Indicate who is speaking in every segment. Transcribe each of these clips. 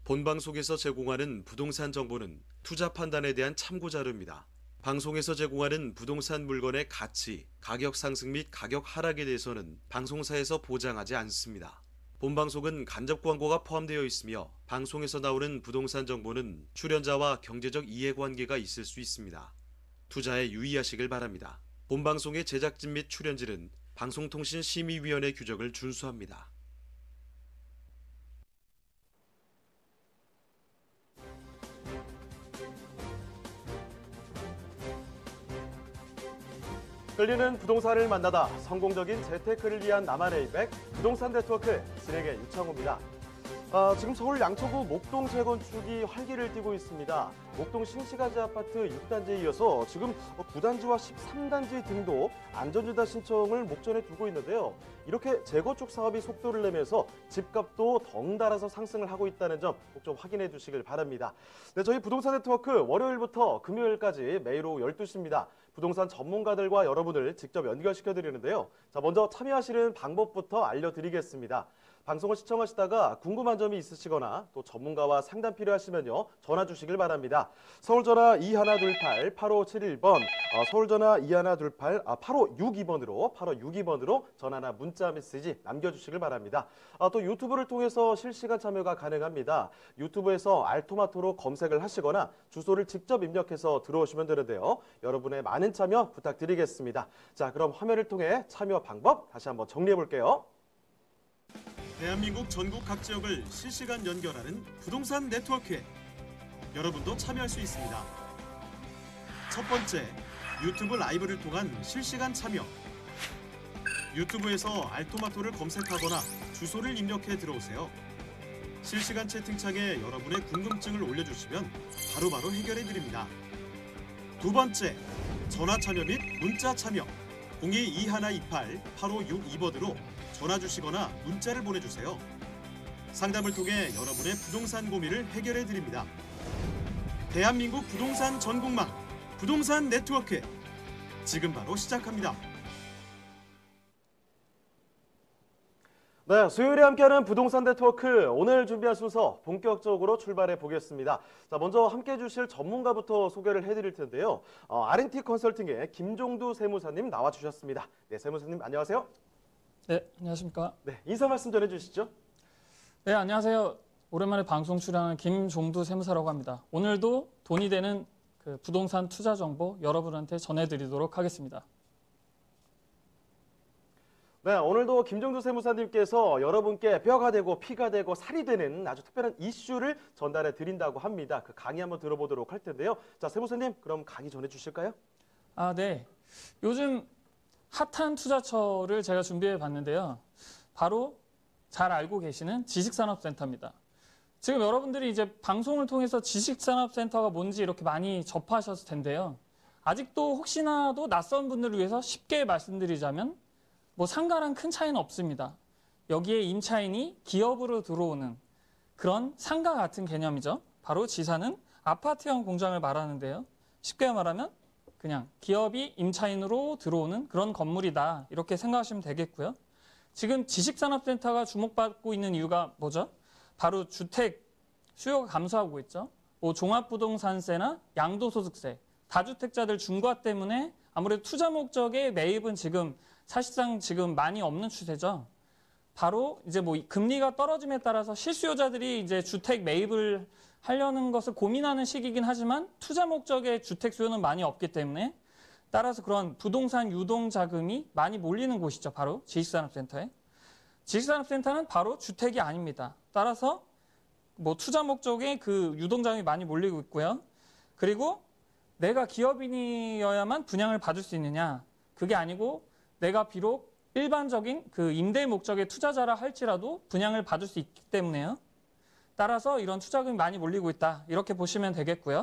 Speaker 1: 본방송에서 제공하는 부동산 정보는 투자 판단에 대한 참고 자료입니다. 방송에서 제공하는 부동산 물건의 가치, 가격 상승 및 가격 하락에 대해서는 방송사에서 보장하지 않습니다. 본방송은 간접 광고가 포함되어 있으며 방송에서 나오는 부동산 정보는 출연자와 경제적 이해관계가 있을 수 있습니다. 투자에 유의하시길 바랍니다. 본방송의 제작진 및 출연진은 방송통신심의위원회 규정을 준수합니다.
Speaker 2: 끌리는 부동산을 만나다 성공적인 재테크를 위한 나만의 백 부동산 네트워크 진행의 유창호입니다. 지금 서울 양천구 목동 재건축이 활기를 띠고 있습니다. 목동 신시가지 아파트 6단지에 이어서 지금 9단지와 13단지 등도 안전주다 신청을 목전에 두고 있는데요. 이렇게 재건축 사업이 속도를 내면서 집값도 덩달아서 상승을 하고 있다는 점 꼭 좀 확인해 주시길 바랍니다. 네, 저희 부동산 네트워크 월요일부터 금요일까지 매일 오후 12시입니다. 부동산 전문가들과 여러분을 직접 연결시켜 드리는데요. 자, 먼저 참여하시는 방법부터 알려드리겠습니다. 방송을 시청하시다가 궁금한 점이 있으시거나 또 전문가와 상담 필요하시면요. 전화 주시길 바랍니다. 서울전화 2128-8571번, 서울전화 2128-8562번으로 전화나 문자 메시지 남겨주시길 바랍니다. 또 유튜브를 통해서 실시간 참여가 가능합니다. 유튜브에서 알토마토로 검색을 하시거나 주소를 직접 입력해서 들어오시면 되는데요. 여러분의 많은 참여 부탁드리겠습니다. 자, 그럼 화면을 통해 참여 방법 다시 한번 정리해 볼게요.
Speaker 1: 대한민국 전국 각 지역을 실시간 연결하는 부동산 네트워크에 여러분도 참여할 수 있습니다. 첫 번째, 유튜브 라이브를 통한 실시간 참여. 유튜브에서 알토마토를 검색하거나 주소를 입력해 들어오세요. 실시간 채팅창에 여러분의 궁금증을 올려주시면 바로바로 해결해 드립니다. 두 번째, 전화 참여 및 문자 참여. 022128-8562번으로 전화 주시거나 문자를 보내주세요. 상담을 통해 여러분의 부동산 고민을 해결해 드립니다. 대한민국 부동산 전국망 부동산 네트워크 지금 바로 시작합니다.
Speaker 2: 네, 수요일에 함께하는 부동산 네트워크 오늘 준비한 순서 본격적으로 출발해 보겠습니다. 자, 먼저 함께해 주실 전문가부터 소개를 해드릴 텐데요. R&T 컨설팅의 김종두 세무사님 나와주셨습니다. 네, 세무사님 안녕하세요.
Speaker 3: 네, 안녕하십니까.
Speaker 2: 네, 인사 말씀 전해주시죠.
Speaker 3: 네, 안녕하세요. 오랜만에 방송 출연하는 김종두 세무사라고 합니다. 오늘도 돈이 되는 그 부동산 투자 정보 여러분한테 전해드리도록 하겠습니다.
Speaker 2: 네, 오늘도 김종두 세무사님께서 여러분께 뼈가 되고 피가 되고 살이 되는 아주 특별한 이슈를 전달해 드린다고 합니다. 그 강의 한번 들어보도록 할 텐데요. 자, 세무사님, 그럼 강의 전해 주실까요?
Speaker 3: 네. 요즘 핫한 투자처를 제가 준비해 봤는데요. 바로 잘 알고 계시는 지식산업센터입니다. 지금 여러분들이 이제 방송을 통해서 지식산업센터가 뭔지 이렇게 많이 접하셨을 텐데요. 아직도 혹시나도 낯선 분들을 위해서 쉽게 말씀드리자면 뭐 상가랑 큰 차이는 없습니다. 여기에 임차인이 기업으로 들어오는 그런 상가 같은 개념이죠. 바로 지사는 아파트형 공장을 말하는데요. 쉽게 말하면 그냥 기업이 임차인으로 들어오는 그런 건물이다. 이렇게 생각하시면 되겠고요. 지금 지식산업센터가 주목받고 있는 이유가 뭐죠? 바로 주택 수요가 감소하고 있죠. 뭐 종합부동산세나 양도소득세, 다주택자들 중과 때문에 아무래도 투자 목적의 매입은 지금 사실상 지금 많이 없는 추세죠. 바로 이제 뭐 금리가 떨어짐에 따라서 실수요자들이 이제 주택 매입을 하려는 것을 고민하는 시기이긴 하지만 투자 목적의 주택 수요는 많이 없기 때문에 따라서 그런 부동산 유동 자금이 많이 몰리는 곳이죠. 바로 지식산업센터에. 지식산업센터는 바로 주택이 아닙니다. 따라서 뭐 투자 목적의 그 유동 자금이 많이 몰리고 있고요. 그리고 내가 기업인이어야만 분양을 받을 수 있느냐? 그게 아니고 내가 비록 일반적인 그 임대 목적의 투자자라 할지라도 분양을 받을 수 있기 때문에요. 따라서 이런 투자금이 많이 몰리고 있다. 이렇게 보시면 되겠고요.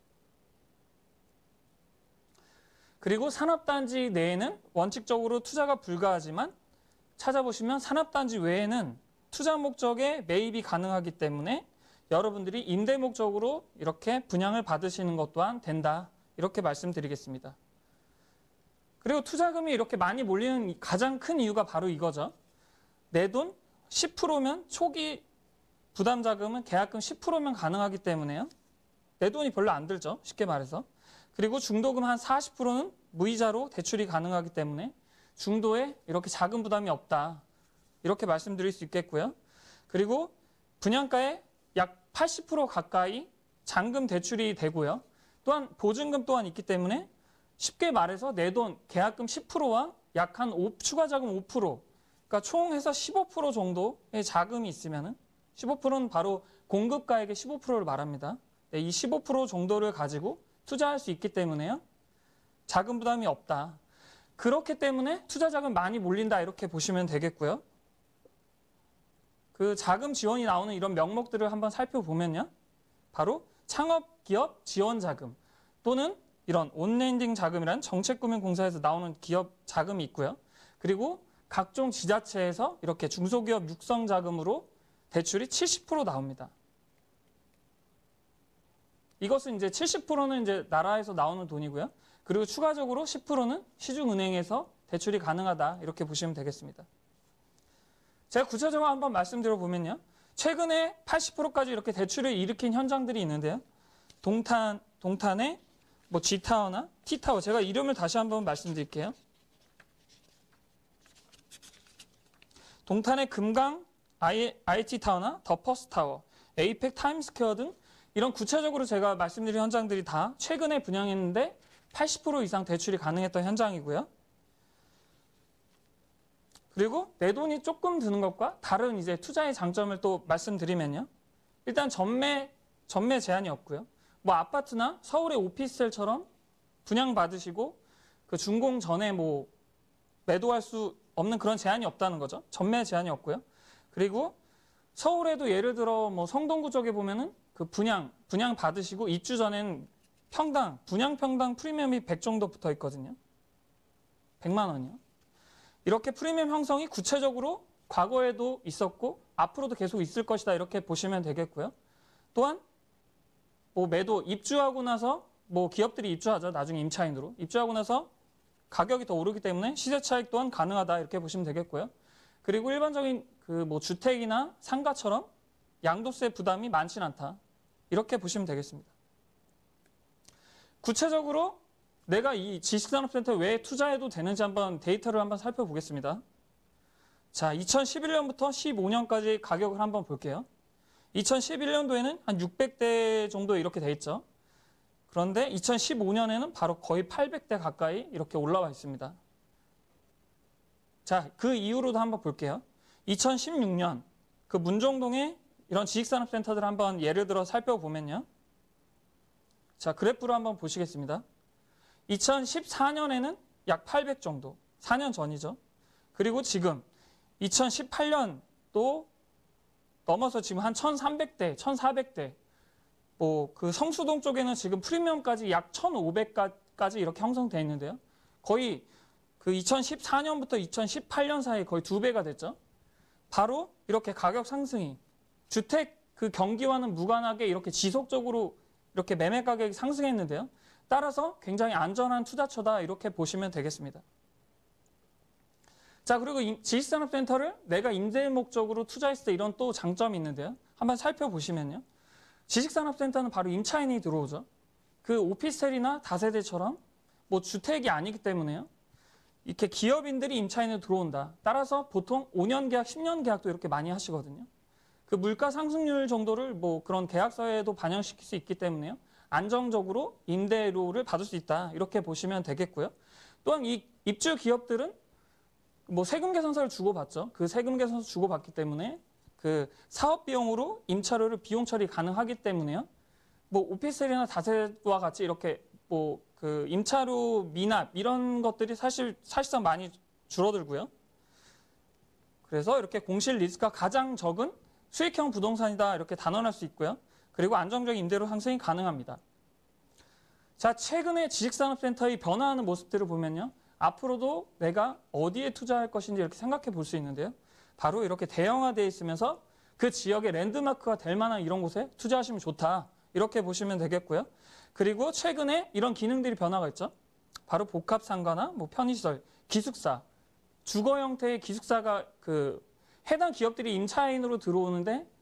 Speaker 3: 그리고 산업단지 내에는 원칙적으로 투자가 불가하지만 찾아보시면 산업단지 외에는 투자 목적의 매입이 가능하기 때문에 여러분들이 임대 목적으로 이렇게 분양을 받으시는 것 또한 된다. 이렇게 말씀드리겠습니다. 그리고 투자금이 이렇게 많이 몰리는 가장 큰 이유가 바로 이거죠. 내 돈 10%면 초기 부담 자금은 계약금 10%면 가능하기 때문에요. 내 돈이 별로 안 들죠. 쉽게 말해서. 그리고 중도금 한 40%는 무이자로 대출이 가능하기 때문에 중도에 이렇게 자금 부담이 없다. 이렇게 말씀드릴 수 있겠고요. 그리고 분양가의 약 80% 가까이 잔금 대출이 되고요. 또한 보증금 또한 있기 때문에 쉽게 말해서 내 돈 계약금 10%와 약 한 추가 자금 5%, 그러니까 총 해서 15% 정도의 자금이 있으면은 15%는 바로 공급가액의 15%를 말합니다. 네, 이 15% 정도를 가지고 투자할 수 있기 때문에요. 자금 부담이 없다. 그렇기 때문에 투자 자금 많이 몰린다 이렇게 보시면 되겠고요. 그 자금 지원이 나오는 이런 명목들을 한번 살펴보면요. 바로 창업기업 지원자금 또는 이런 온랜딩 자금이라는 정책금융공사에서 나오는 기업 자금이 있고요. 그리고 각종 지자체에서 이렇게 중소기업 육성 자금으로 대출이 70% 나옵니다. 이것은 이제 70%는 이제 나라에서 나오는 돈이고요. 그리고 추가적으로 10%는 시중은행에서 대출이 가능하다 이렇게 보시면 되겠습니다. 제가 구체적으로 한번 말씀드려 보면요. 최근에 80%까지 이렇게 대출을 일으킨 현장들이 있는데요. 동탄의 뭐 G타워나 T타워, 제가 이름을 다시 한번 말씀드릴게요. 동탄의 금강 IT타워나 더 퍼스트타워, 에이펙 타임스퀘어 등 이런 구체적으로 제가 말씀드린 현장들이 다 최근에 분양했는데 80% 이상 대출이 가능했던 현장이고요. 그리고 내 돈이 조금 드는 것과 다른 이제 투자의 장점을 또 말씀드리면요. 일단 전매 제한이 없고요. 뭐 아파트나 서울의 오피스텔처럼 분양받으시고 그 준공 전에 뭐 매도할 수 없는 그런 제한이 없다는 거죠. 전매 제한이 없고요. 그리고 서울에도 예를 들어 뭐 성동구 쪽에 보면은 그 분양 받으시고 입주 전엔 분양 평당 프리미엄이 100 정도 붙어 있거든요. 100만 원이요. 이렇게 프리미엄 형성이 구체적으로 과거에도 있었고 앞으로도 계속 있을 것이다 이렇게 보시면 되겠고요. 또한 뭐 입주하고 나서 뭐 기업들이 입주하죠. 나중에 임차인으로. 입주하고 나서 가격이 더 오르기 때문에 시세 차익 또한 가능하다 이렇게 보시면 되겠고요. 그리고 일반적인 그 뭐 주택이나 상가처럼 양도세 부담이 많진 않다. 이렇게 보시면 되겠습니다. 구체적으로 내가 이 지식산업센터 왜 투자해도 되는지 한번 데이터를 한번 살펴보겠습니다. 자, 2011년부터 15년까지 가격을 한번 볼게요. 2011년도에는 한 600대 정도 이렇게 돼 있죠. 그런데 2015년에는 바로 거의 800대 가까이 이렇게 올라와 있습니다. 자, 그 이후로도 한번 볼게요. 2016년 그 문정동에 이런 지식산업센터들 한번 예를 들어 살펴보면요. 자, 그래프로 한번 보시겠습니다. 2014년에는 약 800 정도, 4년 전이죠. 그리고 지금 2018년도 넘어서 지금 한 1,300대, 1,400대, 뭐 그 성수동 쪽에는 지금 프리미엄까지 약 1,500까지 이렇게 형성되어 있는데요. 거의 그 2014년부터 2018년 사이에 거의 2배가 됐죠. 바로 이렇게 가격 상승이 주택 그 경기와는 무관하게 이렇게 지속적으로 이렇게 매매 가격이 상승했는데요. 따라서 굉장히 안전한 투자처다 이렇게 보시면 되겠습니다. 자, 그리고 지식산업센터를 내가 임대 목적으로 투자했을 때 이런 또 장점이 있는데요. 한번 살펴보시면요. 지식산업센터는 바로 임차인이 들어오죠. 그 오피스텔이나 다세대처럼 뭐 주택이 아니기 때문에요. 이렇게 기업인들이 임차인으로 들어온다. 따라서 보통 5년 계약, 10년 계약도 이렇게 많이 하시거든요. 그 물가 상승률 정도를 뭐 그런 계약서에도 반영시킬 수 있기 때문에요. 안정적으로 임대료를 받을 수 있다. 이렇게 보시면 되겠고요. 또한 이 입주 기업들은 뭐 세금 계산서를 주고받죠. 그 세금 계산서 주고받기 때문에 그 사업 비용으로 임차료를 비용 처리 가능하기 때문에요. 뭐 오피스텔이나 다세와 같이 이렇게 뭐 그 임차료 미납 이런 것들이 사실상 많이 줄어들고요. 그래서 이렇게 공실 리스크가 가장 적은 수익형 부동산이다 이렇게 단언할 수 있고요. 그리고 안정적인 임대료 상승이 가능합니다. 자, 최근에 지식산업센터의 변화하는 모습들을 보면요. 앞으로도 내가 어디에 투자할 것인지 이렇게 생각해 볼 수 있는데요. 바로 이렇게 대형화되어 있으면서 그 지역의 랜드마크가 될 만한 이런 곳에 투자하시면 좋다. 이렇게 보시면 되겠고요. 그리고 최근에 이런 기능들이 변화가 있죠. 바로 복합상가나 뭐 편의시설, 기숙사, 주거 형태의 기숙사가 그 해당 기업들이 임차인으로 들어오는데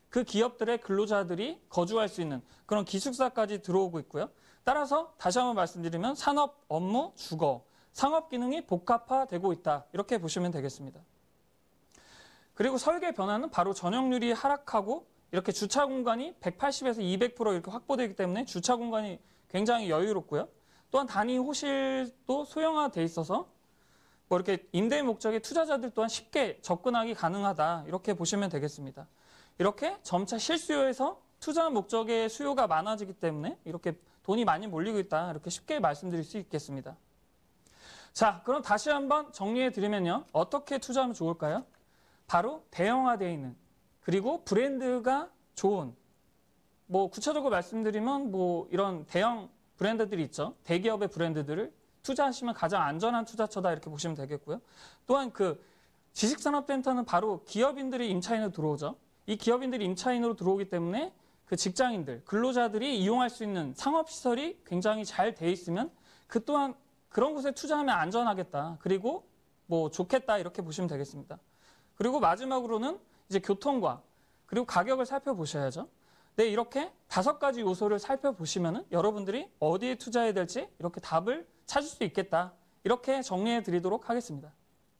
Speaker 3: 그 기업들의 근로자들이 거주할 수 있는 그런 기숙사까지 들어오고 있고요. 따라서 다시 한번 말씀드리면 산업, 업무, 주거, 상업 기능이 복합화되고 있다. 이렇게 보시면 되겠습니다. 그리고 설계 변화는 바로 전용률이 하락하고 이렇게 주차 공간이 180에서 200% 이렇게 확보되기 때문에 주차 공간이 굉장히 여유롭고요. 또한 단위 호실도 소형화돼 있어서 뭐 이렇게 임대 목적의 투자자들 또한 쉽게 접근하기 가능하다. 이렇게 보시면 되겠습니다. 이렇게 점차 실수요에서 투자 목적의 수요가 많아지기 때문에 이렇게 돈이 많이 몰리고 있다. 이렇게 쉽게 말씀드릴 수 있겠습니다. 자, 그럼 다시 한번 정리해 드리면요. 어떻게 투자하면 좋을까요? 바로 대형화되어 있는 그리고 브랜드가 좋은 뭐 구체적으로 말씀드리면 뭐 이런 대형 브랜드들이 있죠. 대기업의 브랜드들을 투자하시면 가장 안전한 투자처다 이렇게 보시면 되겠고요. 또한 그 지식산업센터는 바로 기업인들이 임차인으로 들어오죠. 이 기업인들이 임차인으로 들어오기 때문에 그 직장인들, 근로자들이 이용할 수 있는 상업시설이 굉장히 잘 돼 있으면 그 또한 그런 곳에 투자하면 안전하겠다. 그리고 뭐 좋겠다 이렇게 보시면 되겠습니다. 그리고 마지막으로는 이제 교통과 그리고 가격을 살펴보셔야죠. 네, 이렇게 5가지 요소를 살펴보시면은 여러분들이 어디에 투자해야 될지 이렇게 답을 찾을 수 있겠다. 이렇게 정리해 드리도록 하겠습니다.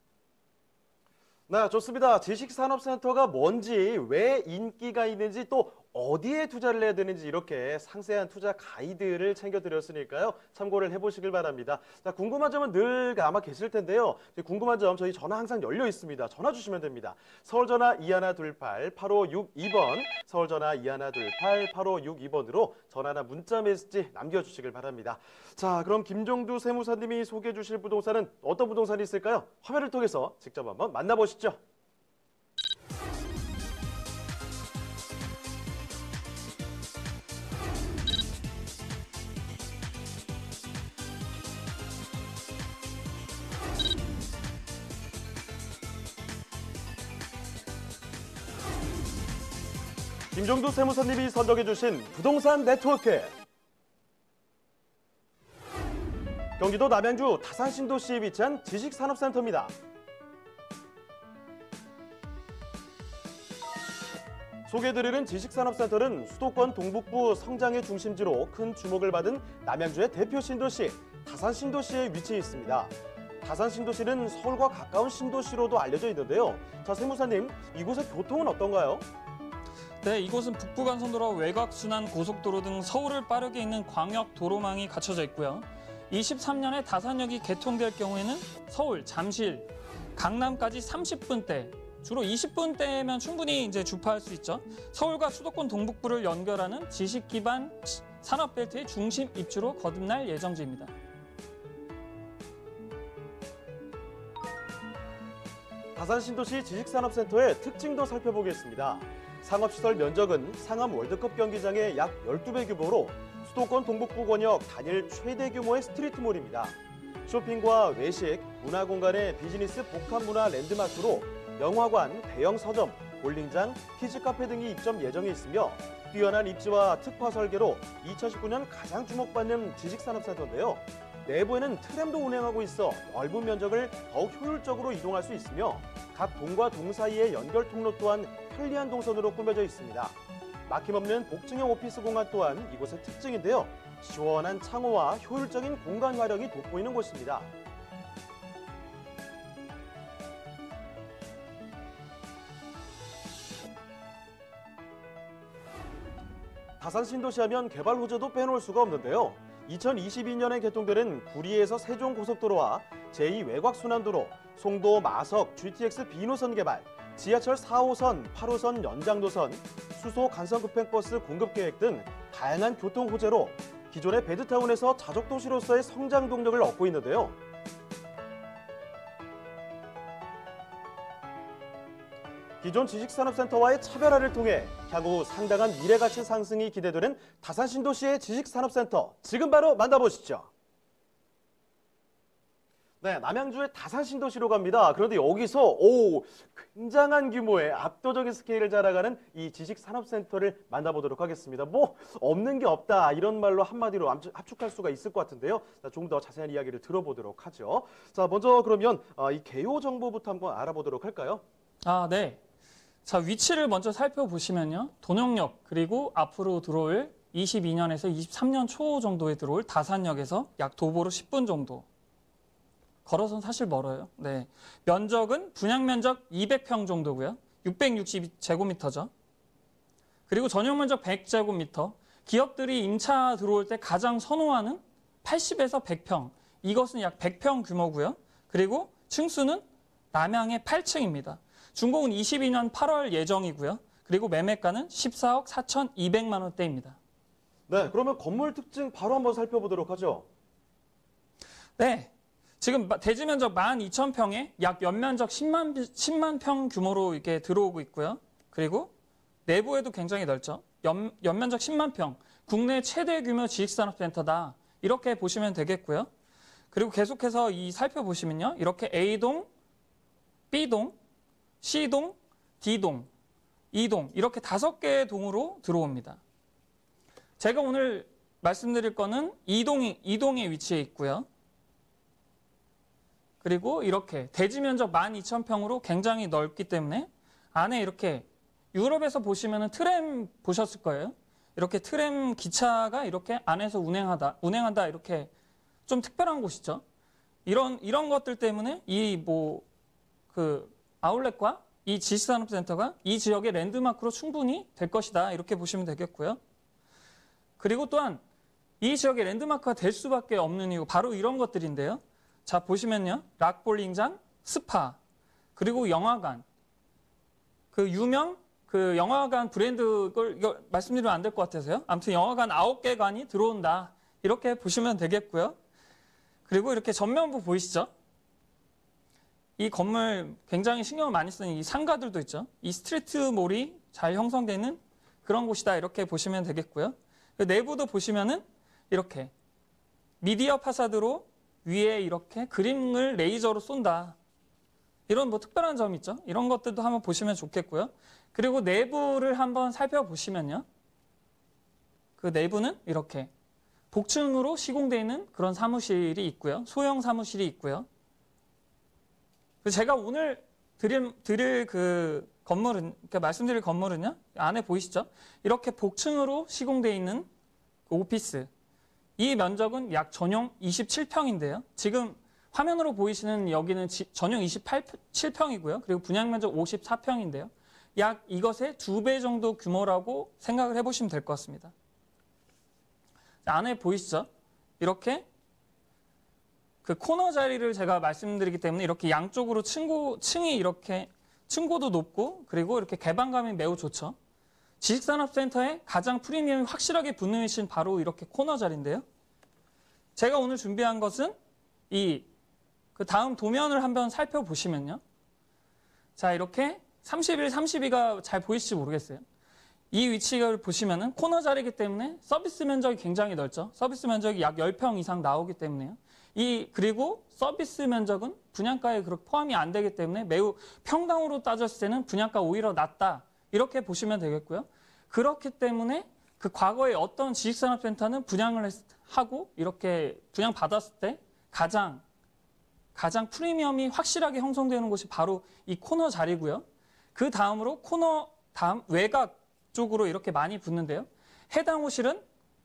Speaker 2: 네, 좋습니다. 지식산업센터가 뭔지, 왜 인기가 있는지, 또 어디에 투자를 해야 되는지 이렇게 상세한 투자 가이드를 챙겨드렸으니까요. 참고를 해보시길 바랍니다. 자, 궁금한 점은 늘 아마 계실 텐데요. 궁금한 점 저희 전화 항상 열려 있습니다. 전화 주시면 됩니다. 서울전화 2128-8562번, 서울전화 2128-8562번으로 전화나 문자 메시지 남겨주시길 바랍니다. 자, 그럼 김종두 세무사님이 소개해 주실 부동산은 어떤 부동산이 있을까요? 화면을 통해서 직접 한번 만나보시죠. 김종두 세무사님이 선정해주신 부동산 네트워크. 경기도 남양주 다산신도시에 위치한 지식산업센터입니다. 소개해드리는 지식산업센터는 수도권 동북부 성장의 중심지로 큰 주목을 받은 남양주의 대표 신도시 다산신도시에 위치해 있습니다. 다산신도시는 서울과 가까운 신도시로도 알려져 있는데요. 자, 세무사님, 이곳의 교통은 어떤가요?
Speaker 3: 네, 이곳은 북부간선도로 외곽순환 고속도로 등 서울을 빠르게 잇는 광역 도로망이 갖춰져 있고요. 23년에 다산역이 개통될 경우에는 서울, 잠실, 강남까지 30분대, 주로 20분대면 충분히 이제 주파할 수 있죠. 서울과 수도권 동북부를 연결하는 지식 기반 산업벨트의 중심 입지로 거듭날 예정지입니다.
Speaker 2: 다산신도시 지식산업센터의 특징도 살펴보겠습니다. 상업시설 면적은 상암 월드컵 경기장의 약 12배 규모로 수도권 동북부 권역 단일 최대 규모의 스트리트몰입니다. 쇼핑과 외식, 문화공간의 비즈니스 복합문화 랜드마크로 영화관, 대형 서점, 볼링장, 키즈카페 등이 입점 예정에 있으며 뛰어난 입지와 특화 설계로 2019년 가장 주목받는 지식산업센터인데요. 내부에는 트램도 운행하고 있어 넓은 면적을 더욱 효율적으로 이동할 수 있으며 각 동과 동 사이의 연결 통로 또한 편리한 동선으로 꾸며져 있습니다. 막힘없는 복층형 오피스 공간 또한 이곳의 특징인데요. 시원한 창호와 효율적인 공간 활용이 돋보이는 곳입니다. 다산신도시 하면 개발 호재도 빼놓을 수가 없는데요. 2022년에 개통되는 구리에서 세종고속도로와 제2외곽순환도로, 송도 마석 GTX B노선 개발, 지하철 4호선, 8호선 연장노선, 수소 간선급행버스 공급 계획 등 다양한 교통 호재로 기존의 베드타운에서 자족도시로서의 성장 동력을 얻고 있는데요. 기존 지식산업센터와의 차별화를 통해 향후 상당한 미래가치 상승이 기대되는 다산신도시의 지식산업센터, 지금 바로 만나보시죠. 네, 남양주의 다산신도시로 갑니다. 그런데 여기서 굉장한 규모의 압도적인 스케일을 자랑하는 이 지식산업센터를 만나보도록 하겠습니다. 뭐 없는 게 없다 이런 말로 한마디로 압축할 수가 있을 것 같은데요. 좀 더 자세한 이야기를 들어보도록 하죠. 자, 먼저 그러면 이 개요 정보부터 한번 알아보도록 할까요?
Speaker 3: 네. 자, 위치를 먼저 살펴보시면요. 돈영역 그리고 앞으로 들어올 22년에서 23년 초 정도에 들어올 다산역에서 약 도보로 10분 정도. 걸어서는 사실 멀어요. 네. 면적은 분양 면적 200평 정도고요. 660제곱미터죠. 그리고 전용 면적 100제곱미터. 기업들이 임차 들어올 때 가장 선호하는 80에서 100평. 이것은 약 100평 규모고요. 그리고 층수는 남향의 8층입니다. 준공은 22년 8월 예정이고요. 그리고 매매가는 14억 4,200만 원대입니다.
Speaker 2: 네, 그러면 건물 특징 바로 한번 살펴보도록 하죠.
Speaker 3: 네. 지금 대지 면적 12,000평에 약 연면적 10만 평 규모로 이렇게 들어오고 있고요. 그리고 내부에도 굉장히 넓죠. 연면적 10만 평. 국내 최대 규모 지식산업센터다. 이렇게 보시면 되겠고요. 그리고 계속해서 살펴보시면요. 이렇게 A동, B동, C동, D동, E동 이렇게 5개의 동으로 들어옵니다. 제가 오늘 말씀드릴 거는 이동에 위치해 있고요. 그리고 이렇게 대지 면적 12,000평으로 굉장히 넓기 때문에 안에 이렇게 유럽에서 보시면은 트램 보셨을 거예요. 이렇게 트램 기차가 이렇게 안에서 운행한다 이렇게 좀 특별한 곳이죠. 이런 것들 때문에 그 아울렛과 이 지식산업센터가 이 지역의 랜드마크로 충분히 될 것이다. 이렇게 보시면 되겠고요. 그리고 또한 이 지역의 랜드마크가 될 수밖에 없는 이유 바로 이런 것들인데요. 자, 보시면요. 락볼링장, 스파, 그리고 영화관. 그 유명 그 영화관 브랜드 이거 말씀드리면 안 될 것 같아서요. 아무튼 영화관 9개 관이 들어온다. 이렇게 보시면 되겠고요. 그리고 이렇게 전면부 보이시죠? 이 건물 굉장히 신경을 많이 쓰는 이 상가들도 있죠. 이 스트리트몰이 잘 형성되는 그런 곳이다. 이렇게 보시면 되겠고요. 내부도 보시면은 이렇게 미디어 파사드로 위에 이렇게 그림을 레이저로 쏜다. 이런 특별한 점이 있죠. 이런 것들도 한번 보시면 좋겠고요. 그리고 내부를 한번 살펴보시면요. 그 내부는 이렇게 복층으로 시공되어 있는 그런 사무실이 있고요. 소형 사무실이 있고요. 제가 오늘 드릴 그 건물은, 그러니까 말씀드릴 건물은요. 안에 보이시죠? 이렇게 복층으로 시공되어 있는 오피스. 이 면적은 약 전용 27평인데요. 지금 화면으로 보이시는 여기는 전용 27평이고요. 그리고 분양 면적 54평인데요. 약 이것의 2배 정도 규모라고 생각을 해보시면 될 것 같습니다. 안에 보이시죠? 이렇게 그 코너 자리를 제가 말씀드리기 때문에 이렇게 양쪽으로 층이 이렇게 층고도 높고 그리고 이렇게 개방감이 매우 좋죠. 지식산업센터에 가장 프리미엄이 확실하게 붙는 위치는 바로 이렇게 코너 자리인데요. 제가 오늘 준비한 것은 그 다음 도면을 한번 살펴보시면요. 자, 이렇게 31, 32가 잘 보이실지 모르겠어요. 이 위치를 보시면은 코너 자리이기 때문에 서비스 면적이 굉장히 넓죠. 서비스 면적이 약 10평 이상 나오기 때문에요. 그리고 서비스 면적은 분양가에 그렇게 포함이 안 되기 때문에 매우 평당으로 따졌을 때는 분양가 오히려 낮다. 이렇게 보시면 되겠고요. 그렇기 때문에 그 과거에 어떤 지식산업센터는 분양을 하고 이렇게 분양받았을 때 가장 프리미엄이 확실하게 형성되는 곳이 바로 이 코너 자리고요. 그 다음으로 다음 외곽 쪽으로 이렇게 많이 붙는데요. 해당 호실은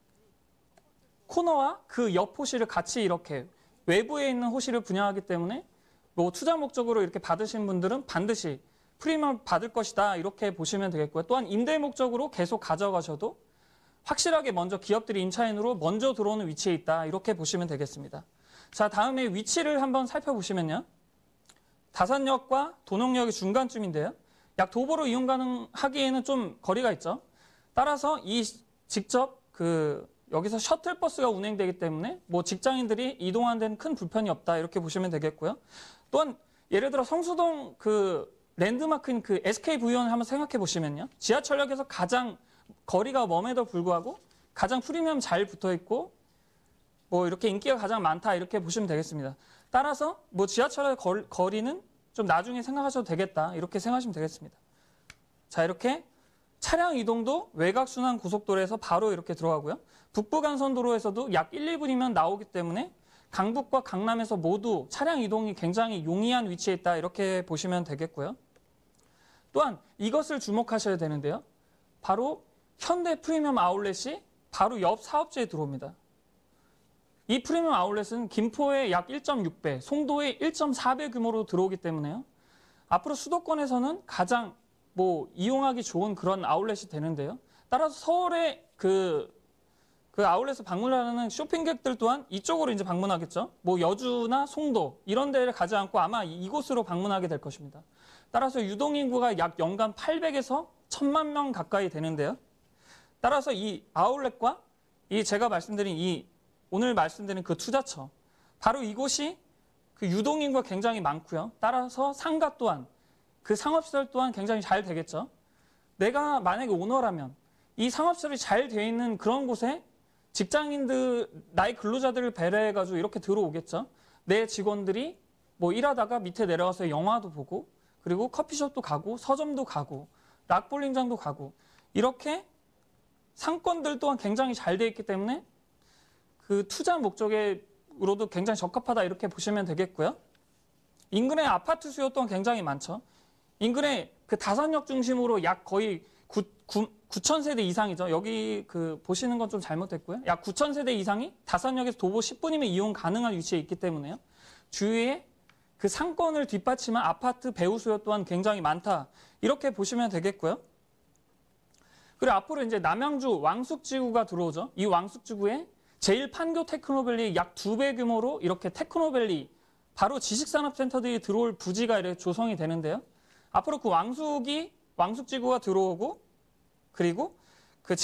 Speaker 3: 코너와 그 옆 호실을 같이 이렇게 외부에 있는 호실을 분양하기 때문에 투자 목적으로 이렇게 받으신 분들은 반드시 프리미엄을 받을 것이다. 이렇게 보시면 되겠고요. 또한 임대 목적으로 계속 가져가셔도 확실하게 먼저 기업들이 임차인으로 먼저 들어오는 위치에 있다. 이렇게 보시면 되겠습니다. 자, 다음에 위치를 한번 살펴보시면요. 다산역과 도농역의 중간쯤인데요. 약 도보로 이용 가능하기에는 좀 거리가 있죠. 따라서 직접 여기서 셔틀버스가 운행되기 때문에 직장인들이 이동하는 데는 큰 불편이 없다. 이렇게 보시면 되겠고요. 또한 예를 들어 성수동 랜드마크인 SKV원을 한번 생각해 보시면요. 지하철역에서 가장 거리가 멈에도 불구하고 가장 프리미엄 잘 붙어 있고 이렇게 인기가 가장 많다. 이렇게 보시면 되겠습니다. 따라서 지하철의 거리는 좀 나중에 생각하셔도 되겠다. 이렇게 생각하시면 되겠습니다. 자, 이렇게 차량 이동도 외곽순환 고속도로에서 바로 이렇게 들어가고요. 북부간선도로에서도 약 1, 2분이면 나오기 때문에 강북과 강남에서 모두 차량 이동이 굉장히 용이한 위치에 있다. 이렇게 보시면 되겠고요. 또한 이것을 주목하셔야 되는데요. 바로 현대 프리미엄 아울렛이 바로 옆 사업지에 들어옵니다. 이 프리미엄 아울렛은 김포의 약 1.6배, 송도의 1.4배 규모로 들어오기 때문에요. 앞으로 수도권에서는 가장 이용하기 좋은 그런 아울렛이 되는데요. 따라서 서울의 그 아울렛을 방문하는 쇼핑객들 또한 이쪽으로 이제 방문하겠죠. 여주나 송도 이런 데를 가지 않고 아마 이곳으로 방문하게 될 것입니다. 따라서 유동인구가 약 연간 800에서 1000만 명 가까이 되는데요. 따라서 이 아울렛과 제가 말씀드린 오늘 말씀드린 그 투자처, 바로 이곳이 그 유동인구가 굉장히 많고요. 따라서 상가 또한, 그 상업시설 또한 굉장히 잘 되겠죠. 내가 만약에 오너라면 이 상업시설이 잘 되어 있는 그런 곳에 직장인들, 나의 근로자들을 배려해가지고 이렇게 들어오겠죠. 내 직원들이 일하다가 밑에 내려가서 영화도 보고, 그리고 커피숍도 가고, 서점도 가고, 락볼링장도 가고, 이렇게 상권들 또한 굉장히 잘 되어 있기 때문에 그 투자 목적으로도 굉장히 적합하다 이렇게 보시면 되겠고요. 인근의 아파트 수요 또한 굉장히 많죠. 인근의 그 다산역 중심으로 약 거의 9,000세대 이상이죠. 여기 보시는 건 좀 잘못됐고요. 약 9,000세대 이상이 다산역에서 도보 10분이면 이용 가능한 위치에 있기 때문에요. 주위에 그 상권을 뒷받침한 아파트 배후 수요 또한 굉장히 많다. 이렇게 보시면 되겠고요. 그리고 앞으로 이제 남양주 왕숙지구가 들어오죠. 이 왕숙지구에 제1판교 테크노밸리 약 2배 규모로 이렇게 테크노밸리, 바로 지식산업센터들이 들어올 부지가 이렇게 조성이 되는데요. 앞으로 그 왕숙지구가 들어오고, 그리고 그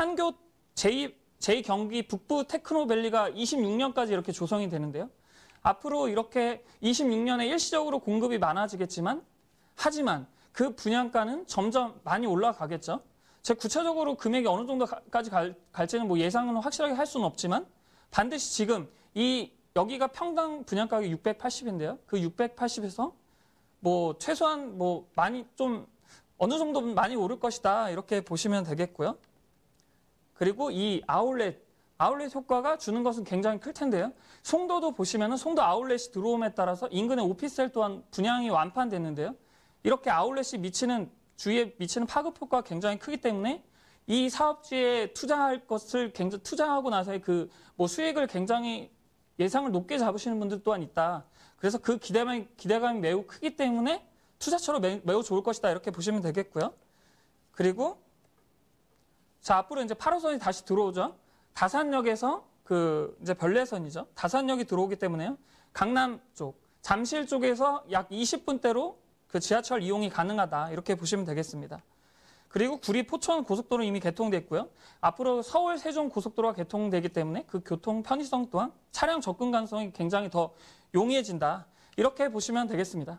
Speaker 3: 제2경기 북부 테크노밸리가 26년까지 이렇게 조성이 되는데요. 앞으로 이렇게 26년에 일시적으로 공급이 많아지겠지만, 하지만 그 분양가는 점점 많이 올라가겠죠. 제가 구체적으로 금액이 어느 정도까지 갈지는 예상은 확실하게 할 수는 없지만, 반드시 지금 여기가 평당 분양가격이 680인데요. 그 680에서 최소한 많이 좀 어느 정도 많이 오를 것이다 이렇게 보시면 되겠고요. 그리고 이 아울렛 효과가 주는 것은 굉장히 클 텐데요. 송도도 보시면은 송도 아울렛이 들어옴에 따라서 인근의 오피스텔 또한 분양이 완판됐는데요. 이렇게 아울렛이 주위에 미치는 파급 효과가 굉장히 크기 때문에 이 사업지에 투자하고 나서의 수익을 굉장히 예상을 높게 잡으시는 분들 또한 있다. 그래서 그 기대감이 매우 크기 때문에 투자처로 매우 좋을 것이다 이렇게 보시면 되겠고요. 그리고 앞으로 이제 8호선이 다시 들어오죠. 다산역에서 이제 별내선이죠. 다산역이 들어오기 때문에요. 강남 쪽, 잠실 쪽에서 약 20분대로 그 지하철 이용이 가능하다 이렇게 보시면 되겠습니다. 그리고 구리 포천 고속도로 이미 개통됐고요. 앞으로 서울 세종 고속도로가 개통되기 때문에 그 교통 편의성 또한 차량 접근 가능성이 굉장히 더 용이해진다. 이렇게 보시면 되겠습니다.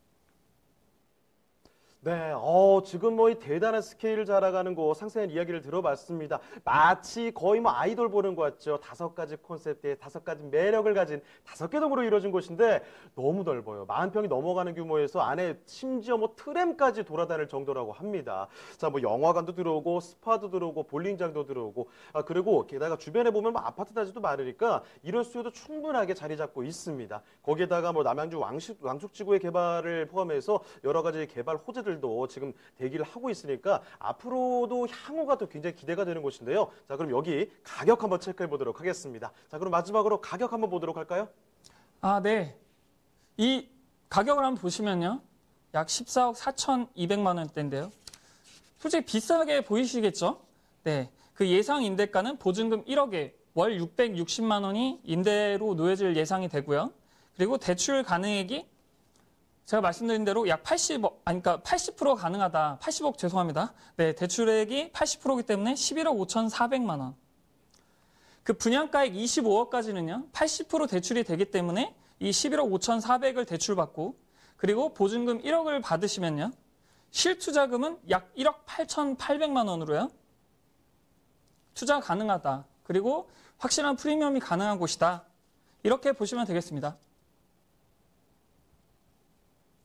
Speaker 2: 네, 지금 이 대단한 스케일을 자랑하는 곳 상세한 이야기를 들어봤습니다. 마치 거의 아이돌 보는 것 같죠. 5가지 콘셉트에 5가지 매력을 가진 5개 동으로 이루어진 곳인데 너무 넓어요. 40평이 넘어가는 규모에서 안에 심지어 트램까지 돌아다닐 정도라고 합니다. 자, 영화관도 들어오고 스파도 들어오고 볼링장도 들어오고 그리고 게다가 주변에 보면 아파트 단지도 많으니까 이런 수요도 충분하게 자리 잡고 있습니다. 거기에다가 남양주 왕숙지구의 개발을 포함해서 여러 가지 개발 호재들 도 지금 대기를 하고 있으니까 앞으로도 향후가 또 굉장히 기대가 되는 곳인데요. 자, 그럼 여기 가격 한번 체크해 보도록 하겠습니다. 자, 그럼 마지막으로 가격 한번 보도록 할까요?
Speaker 3: 네. 이 가격을 한번 보시면요. 약 14억 4,200만 원대인데요. 솔직히 비싸게 보이시겠죠? 네. 그 예상 임대가는 보증금 1억에 월 660만 원이 임대로 놓여질 예상이 되고요. 그리고 대출 가능액이 제가 말씀드린 대로 약 80% 가능하다. 80억 죄송합니다. 네, 대출액이 80%이기 때문에 11억 5,400만 원. 그 분양가액 25억까지는요. 80% 대출이 되기 때문에 이 11억 5,400을 대출받고 그리고 보증금 1억을 받으시면요. 실투자금은 약 1억 8,800만 원으로요. 투자 가능하다. 그리고 확실한 프리미엄이 가능한 곳이다. 이렇게 보시면 되겠습니다.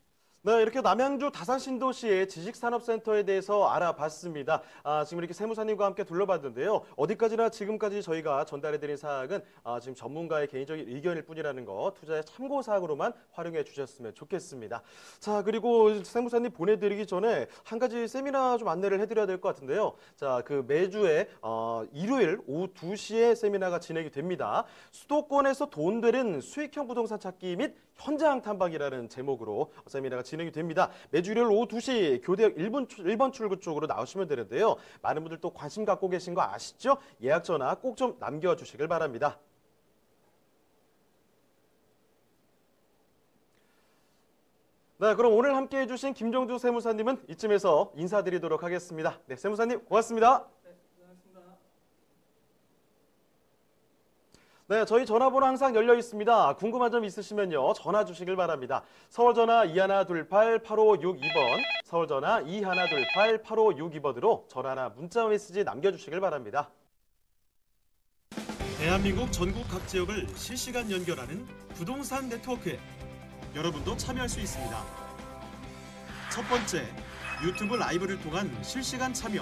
Speaker 2: 네, 이렇게 남양주 다산신도시의 지식산업센터에 대해서 알아봤습니다. 지금 이렇게 세무사님과 함께 둘러봤는데요. 어디까지나 지금까지 저희가 전달해드린 사항은 지금 전문가의 개인적인 의견일 뿐이라는 거 투자의 참고사항으로만 활용해 주셨으면 좋겠습니다. 자, 그리고 세무사님 보내드리기 전에 한 가지 세미나 좀 안내를 해드려야 될 것 같은데요. 자, 그 매주에 일요일 오후 2시에 세미나가 진행이 됩니다. 수도권에서 돈 되는 수익형 부동산 찾기 및 현장 탐방이라는 제목으로 세미나가 진행이 됩니다. 매주 일요일 오후 2시 교대역 1번 출구 쪽으로 나오시면 되는데요. 많은 분들 또 관심 갖고 계신 거 아시죠? 예약 전화 꼭 좀 남겨주시길 바랍니다. 네, 그럼 오늘 함께 해주신 김종주 세무사님은 이쯤에서 인사드리도록 하겠습니다. 네, 세무사님 고맙습니다. 네, 저희 전화번호 항상 열려 있습니다. 궁금한 점 있으시면요, 전화 주시길 바랍니다. 서울전화 2128-8562번, 서울전화 2128-8562번으로 전화나 문자 메시지 남겨주시길 바랍니다.
Speaker 1: 대한민국 전국 각 지역을 실시간 연결하는 부동산 네트워크 앱. 여러분도 참여할 수 있습니다. 첫 번째, 유튜브 라이브를 통한 실시간 참여.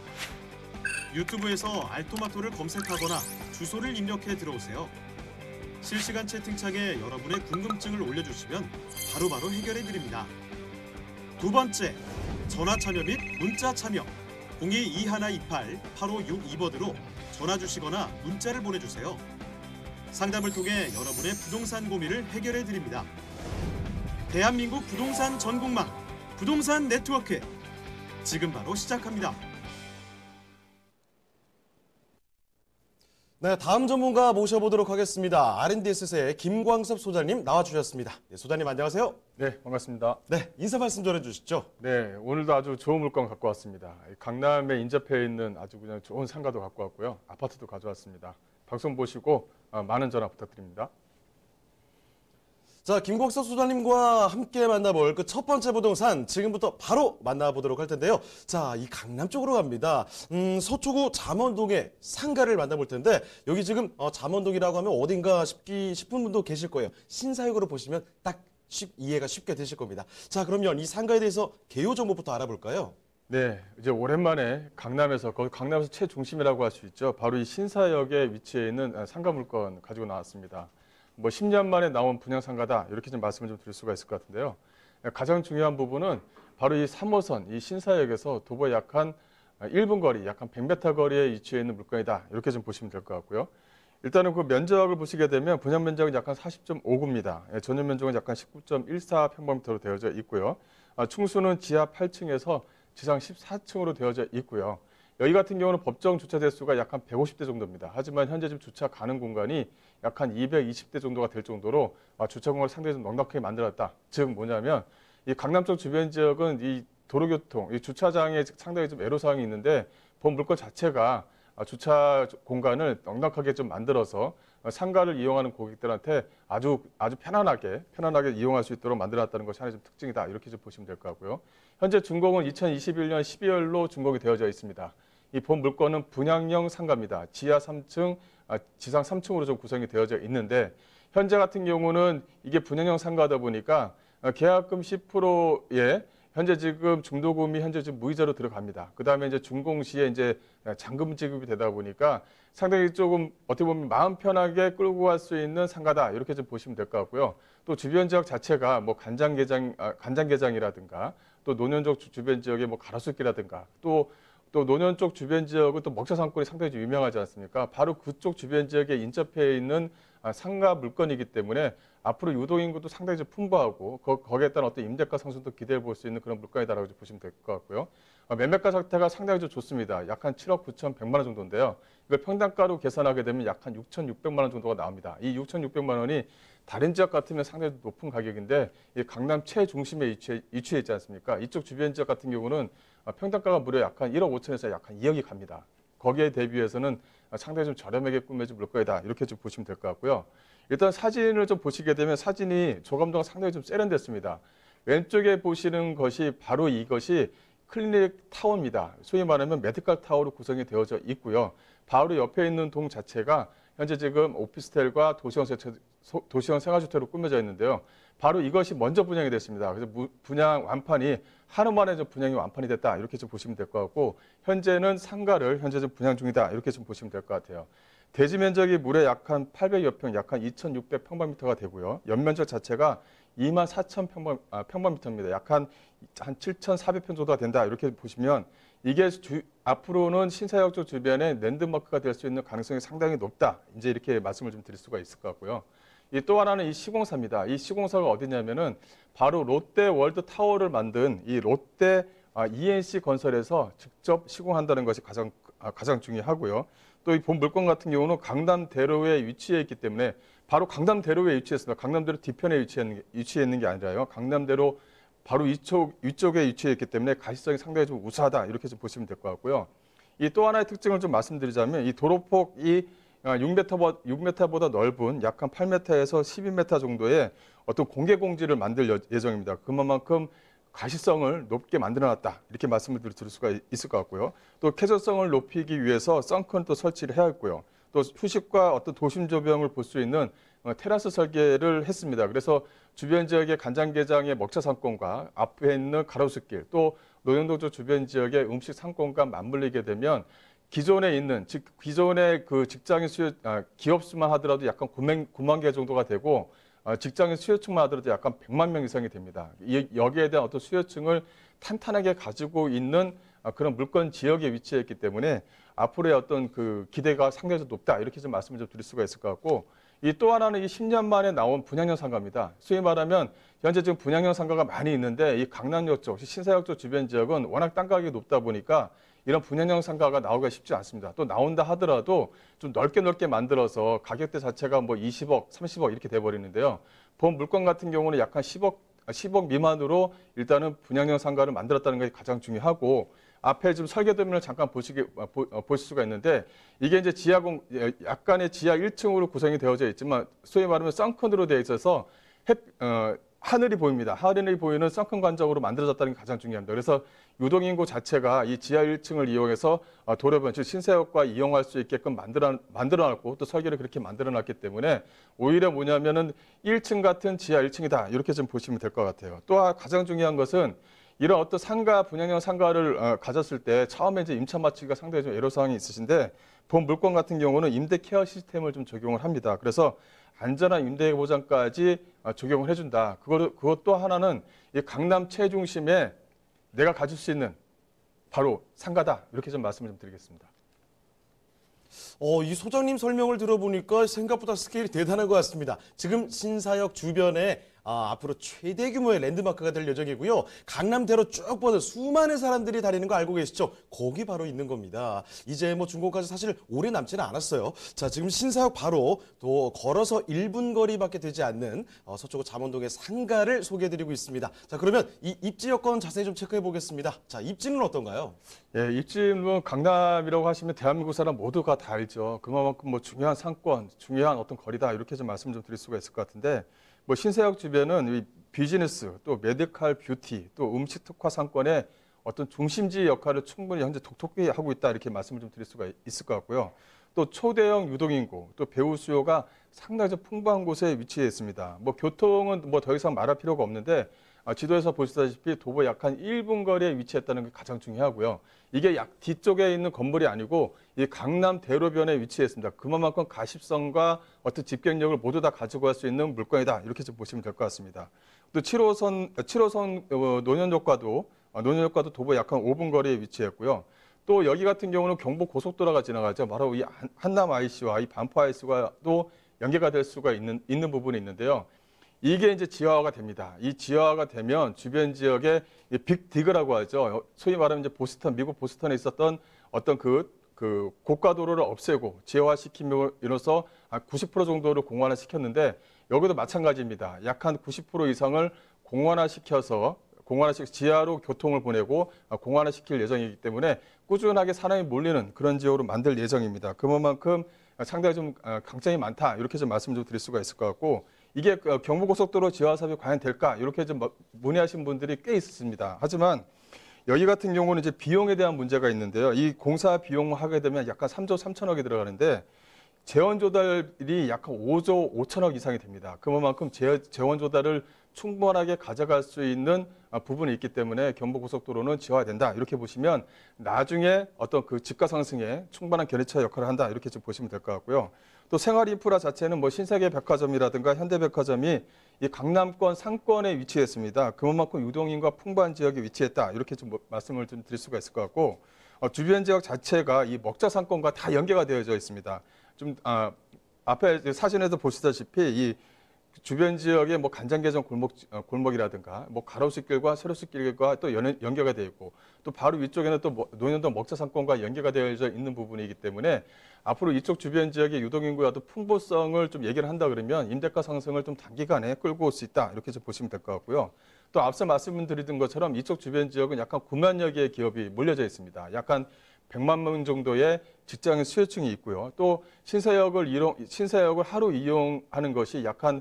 Speaker 1: 유튜브에서 알토마토를 검색하거나 주소를 입력해 들어오세요. 실시간 채팅창에 여러분의 궁금증을 올려주시면 바로바로 해결해 드립니다. 두 번째, 전화 참여 및 문자 참여. 022128-8562번으로 전화 주시거나 문자를 보내주세요. 상담을 통해 여러분의 부동산 고민을 해결해 드립니다. 대한민국 부동산 전국망, 부동산 네트워크. 지금 바로 시작합니다.
Speaker 2: 네, 다음 전문가 모셔보도록 하겠습니다. R&D에셋의 김광섭 소장님 나와주셨습니다. 네, 소장님 안녕하세요.
Speaker 4: 네, 반갑습니다.
Speaker 2: 네, 인사 말씀 전해주시죠.
Speaker 4: 네, 오늘도 아주 좋은 물건 갖고 왔습니다. 강남에 인접해 있는 아주 그냥 좋은 상가도 갖고 왔고요. 아파트도 가져왔습니다. 방송 보시고 많은 전화 부탁드립니다.
Speaker 2: 자, 김광섭 소장님과 함께 만나볼 그 첫 번째 부동산 지금부터 바로 만나보도록 할 텐데요. 자, 이 강남 쪽으로 갑니다. 서초구 잠원동의 상가를 만나볼 텐데 여기 지금 잠원동이라고 하면 어딘가 싶은 분도 계실 거예요. 신사역으로 보시면 딱 이해가 쉽게 되실 겁니다. 자, 그러면 이 상가에 대해서 개요 정보부터 알아볼까요?
Speaker 4: 네, 이제 오랜만에 강남에서 최중심이라고 할 수 있죠. 바로 이 신사역에 위치해 있는 상가 물건 가지고 나왔습니다. 10년 만에 나온 분양 상가다 이렇게 좀 말씀을 좀 드릴 수가 있을 것 같은데요. 가장 중요한 부분은 바로 이 3호선 이 신사역에서 도보에 약 한 1분 거리, 약 한 100m 거리에 위치해 있는 물건이다 이렇게 좀 보시면 될 것 같고요. 일단은 그 면적을 보시게 되면 분양 면적은 약 한 40.59입니다. 전용 면적은 약 한 19.14평방미터로 되어져 있고요. 충수는 지하 8층에서 지상 14층으로 되어져 있고요. 여기 같은 경우는 법정 주차 대수가 약 한 150대 정도입니다. 하지만 현재 지금 주차 가능 공간이 약 한 220대 정도가 될 정도로 주차 공간을 상당히 좀 넉넉하게 만들었다. 즉 뭐냐면 이 강남 쪽 주변 지역은 이 도로교통, 이 주차장에 상당히 좀 애로사항이 있는데 본 물건 자체가 주차 공간을 넉넉하게 좀 만들어서 상가를 이용하는 고객들한테 아주 편안하게 이용할 수 있도록 만들어놨다는 것이 하나의 좀 특징이다. 이렇게 좀 보시면 될 것 같고요. 현재 준공은 2021년 12월로 준공이 되어져 있습니다. 이 본 물건은 분양형 상가입니다. 지하 3층, 지상 3층으로 좀 구성이 되어져 있는데 현재 같은 경우는 이게 분양형 상가다 보니까 계약금 10%에 현재 지금 중도금이 현재 지금 무이자로 들어갑니다. 그 다음에 이제 준공 시에 이제 잔금 지급이 되다 보니까 상당히 조금 어떻게 보면 마음 편하게 끌고 갈 수 있는 상가다 이렇게 좀 보시면 될 것 같고요. 또 주변 지역 자체가 뭐 간장게장이라든가 또 노년 쪽 주변 지역에 뭐 가로수길이라든가 또 노년 쪽 주변 지역은 또 먹자 상권이 상당히 좀 유명하지 않습니까? 바로 그쪽 주변 지역에 인접해 있는 상가 물건이기 때문에 앞으로 유동인구도 상당히 좀 풍부하고 거기에 따른 어떤 임대가 상승도 기대해 볼 수 있는 그런 물건이다라고 보시면 될 것 같고요. 매매가 상태가 상당히 좀 좋습니다. 약 한 7억 9,100만 원 정도인데요. 이걸 평당가로 계산하게 되면 약 한 6,600만 원 정도가 나옵니다. 이 6,600만 원이 다른 지역 같으면 상당히 높은 가격인데 이 강남 최중심에 위치해 있지 않습니까? 이쪽 주변 지역 같은 경우는 평당가가 무려 약 한 1억 5천에서 약 한 2억이 갑니다. 거기에 대비해서는 상당히 좀 저렴하게 꾸며진 물건이다. 이렇게 좀 보시면 될 것 같고요. 일단 사진을 좀 보시게 되면 사진이 조감도가 상당히 좀 세련됐습니다. 왼쪽에 보시는 것이 바로 이것이 클리닉 타워입니다. 소위 말하면 메디컬 타워로 구성이 되어져 있고요. 바로 옆에 있는 동 자체가 현재 지금 오피스텔과 도시형 생활주택으로 꾸며져 있는데요. 바로 이것이 먼저 분양이 됐습니다. 그래서 분양 완판이 하루 만에 좀 분양이 완판이 됐다 이렇게 좀 보시면 될 것 같고 현재는 상가를 현재 좀 분양 중이다 이렇게 좀 보시면 될 것 같아요. 대지 면적이 무려 약 한 800여 평, 약 한 2,600평방미터가 되고요. 연면적 자체가 24,000평방미터입니다. 약 한 7,400평 정도가 된다 이렇게 보시면 이게 앞으로는 신사역 쪽 주변에 랜드마크가 될 수 있는 가능성이 상당히 높다. 이제 이렇게 말씀을 좀 드릴 수가 있을 것 같고요. 또 하나는 이 시공사입니다. 이 시공사가 어디냐면은 바로 롯데 월드 타워를 만든 이 롯데 ENC 건설에서 직접 시공한다는 것이 가장 중요하고요. 또 이 본 물건 같은 경우는 강남대로에 위치해 있기 때문에 바로 강남대로에 위치했습니다. 강남대로 뒤편에 위치해 있는 게 아니라요. 강남대로 바로 위쪽에 위치해 있기 때문에 가시성이 상당히 좀 우수하다 이렇게 좀 보시면 될 것 같고요. 이 또 하나의 특징을 좀 말씀드리자면 이 도로폭이 6m보다 넓은 약 한 8m에서 12m 정도의 어떤 공개 공지를 만들 예정입니다. 그만큼 가시성을 높게 만들어놨다 이렇게 말씀을 드릴 수가 있을 것 같고요. 또 쾌적성을 높이기 위해서 선크는 또 설치를 해야 했고요. 또 휴식과 어떤 도심 조명을 볼 수 있는 테라스 설계를 했습니다. 그래서 주변 지역의 간장게장의 먹차 상권과 앞에 있는 가로수길 또 노현동쪽 주변 지역의 음식 상권과 맞물리게 되면 기존에 있는 기존의 그 직장인 기업 수만 하더라도 약간 9만 개 정도가 되고 직장인 수요층만 하더라도 약간 100만 명 이상이 됩니다. 여기에 대한 어떤 수요층을 탄탄하게 가지고 있는 그런 물건 지역에 위치해 있기 때문에 앞으로의 어떤 그 기대가 상당히 높다 이렇게 좀 말씀을 좀 드릴 수가 있을 것 같고 이 또 하나는 이 10년 만에 나온 분양형 상가입니다. 소위 말하면 현재 지금 분양형 상가가 많이 있는데 이 강남역 쪽, 신사역 쪽 주변 지역은 워낙 땅 가격이 높다 보니까 이런 분양형 상가가 나오기가 쉽지 않습니다. 또 나온다 하더라도 좀 넓게 만들어서 가격대 자체가 뭐 20억, 30억 이렇게 돼버리는데요. 본 물건 같은 경우는 약간 10억 미만으로 일단은 분양형 상가를 만들었다는 것이 가장 중요하고 앞에 좀 설계도면을 잠깐 보실 수가 있는데 이게 이제 약간의 지하 1층으로 구성이 되어져 있지만 소위 말하면 썬큰으로 되어 있어서 하늘이 보입니다. 하늘이 보이는 썬큰 관적으로 만들어졌다는 게 가장 중요합니다. 그래서 유동인구 자체가 이 지하 1층을 이용해서 도로변, 즉 신사역과 이용할 수 있게끔 만들어놨고 또 설계를 그렇게 만들어놨기 때문에 오히려 뭐냐면은 1층 같은 지하 1층이다 이렇게 좀 보시면 될 것 같아요. 또 가장 중요한 것은 이런 어떤 분양형 상가를 가졌을 때 처음에 이제 임차 마치기가 상당히 좀 애로사항이 있으신데 본 물건 같은 경우는 임대 케어 시스템을 좀 적용을 합니다. 그래서 안전한 임대 보장까지 적용을 해준다. 그것도 하나는 이 강남 최중심에 내가 가질 수 있는 바로 상가다. 이렇게 좀 말씀을 좀 드리겠습니다.
Speaker 2: 이 소장님 설명을 들어보니까 생각보다 스케일이 대단한 것 같습니다. 지금 신사역 주변에 앞으로 최대 규모의 랜드마크가 될 예정이고요. 강남대로 쭉 뻗은 수많은 사람들이 다니는 거 알고 계시죠? 거기 바로 있는 겁니다. 이제 뭐 준공까지 사실 오래 남지는 않았어요. 자, 지금 신사역 바로 또 걸어서 1분 거리밖에 되지 않는 서초구 잠원동의 상가를 소개해드리고 있습니다. 자, 그러면 이 입지 여건 자세히 좀 체크해 보겠습니다. 자, 입지는 어떤가요?
Speaker 4: 예, 입지는 강남이라고 하시면 대한민국 사람 모두가 다 알죠. 그만큼 뭐 중요한 상권, 중요한 어떤 거리다 이렇게 좀 말씀 좀 드릴 수가 있을 것 같은데 뭐 신사역 주변은 비즈니스, 또 메디컬 뷰티, 또 음식 특화 상권의 어떤 중심지 역할을 충분히 현재 톡톡히 하고 있다 이렇게 말씀을 좀 드릴 수가 있을 것 같고요. 또 초대형 유동인구, 또 배우 수요가 상당히 좀 풍부한 곳에 위치해 있습니다. 뭐 교통은 뭐 더 이상 말할 필요가 없는데 지도에서 보시다시피 도보 약 한 1분 거리에 위치했다는 게 가장 중요하고요. 이게 뒤쪽에 있는 건물이 아니고 이 강남 대로변에 위치했습니다. 그만큼 가십성과 어떤 집경력을 모두 다 가지고 갈 수 있는 물건이다. 이렇게 좀 보시면 될 것 같습니다. 또 7호선 노년역과도 도보 약 한 5분 거리에 위치했고요. 또 여기 같은 경우는 경부 고속도로가 지나가죠. 바로 이 한남 IC와 이 반포 IC와도 연계가 될 수가 있는 부분이 있는데요. 이게 이제 지하화가 됩니다. 이 지하화가 되면 주변 지역에 빅디그라고 하죠. 소위 말하면 이제 미국 보스턴에 있었던 어떤 그 고가도로를 없애고 지하화시킴으로써 한 90% 정도를 공원화 시켰는데 여기도 마찬가지입니다. 약 한 90% 이상을 공원화시켜서 지하로 교통을 보내고 공원화시킬 예정이기 때문에 꾸준하게 사람이 몰리는 그런 지역으로 만들 예정입니다. 그만큼 상당히 좀 강점이 많다. 이렇게 좀 말씀 좀 드릴 수가 있을 것 같고 이게 경부고속도로 지하화 사업이 과연 될까? 이렇게 좀 문의하신 분들이 꽤 있습니다. 하지만 여기 같은 경우는 이제 비용에 대한 문제가 있는데요. 이 공사 비용 하게 되면 약간 3조 3천억이 들어가는데 재원 조달이 약 5조 5천억 이상이 됩니다. 그만큼 재원 조달을 충분하게 가져갈 수 있는 부분이 있기 때문에 경부고속도로는 지어야 된다. 이렇게 보시면 나중에 어떤 그 집가 상승에 충분한 견인차 역할을 한다. 이렇게 좀 보시면 될 것 같고요. 또 생활 인프라 자체는 뭐 신세계 백화점이라든가 현대백화점이 이 강남권 상권에 위치했습니다. 그만큼 유동인구가 풍부한 지역에 위치했다. 이렇게 좀 말씀을 좀 드릴 수가 있을 것 같고, 주변 지역 자체가 이 먹자 상권과 다 연계가 되어져 있습니다. 앞에 사진에서 보시다시피 이 주변 지역에 뭐 간장게장 골목이라든가 뭐 가로수길과 세로수길과 또 연계가 되어 있고, 또 바로 위쪽에는 또 논현동 먹자 상권과 연계가 되어져 있는 부분이기 때문에 앞으로 이쪽 주변 지역의 유동인구와 또 풍부성을 좀 얘기를 한다 그러면 임대가 상승을 좀 단기간에 끌고 올 수 있다. 이렇게 좀 보시면 될 것 같고요. 또 앞서 말씀드린 것처럼 이쪽 주변 지역은 약간 9만여 개의 기업이 몰려져 있습니다. 약간 100만 명 정도의 직장인 수요층이 있고요. 또 신사역을 하루 이용하는 것이 약간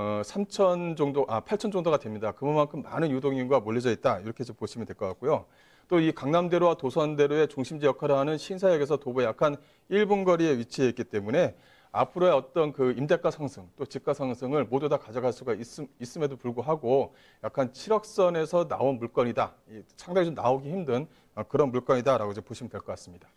Speaker 4: 8천 정도가 됩니다. 그만큼 많은 유동인구가 몰려져 있다. 이렇게 좀 보시면 될 것 같고요. 또 이 강남대로와 도선대로의 중심지 역할을 하는 신사역에서 도보 약간 1분 거리에 위치해 있기 때문에 앞으로의 어떤 그 임대가 상승, 또 집가 상승을 모두 다 가져갈 수가 있음에도 불구하고 약간 7억 선에서 나온 물건이다. 상당히 좀 나오기 힘든 그런 물건이다라고 이제 보시면 될 것 같습니다.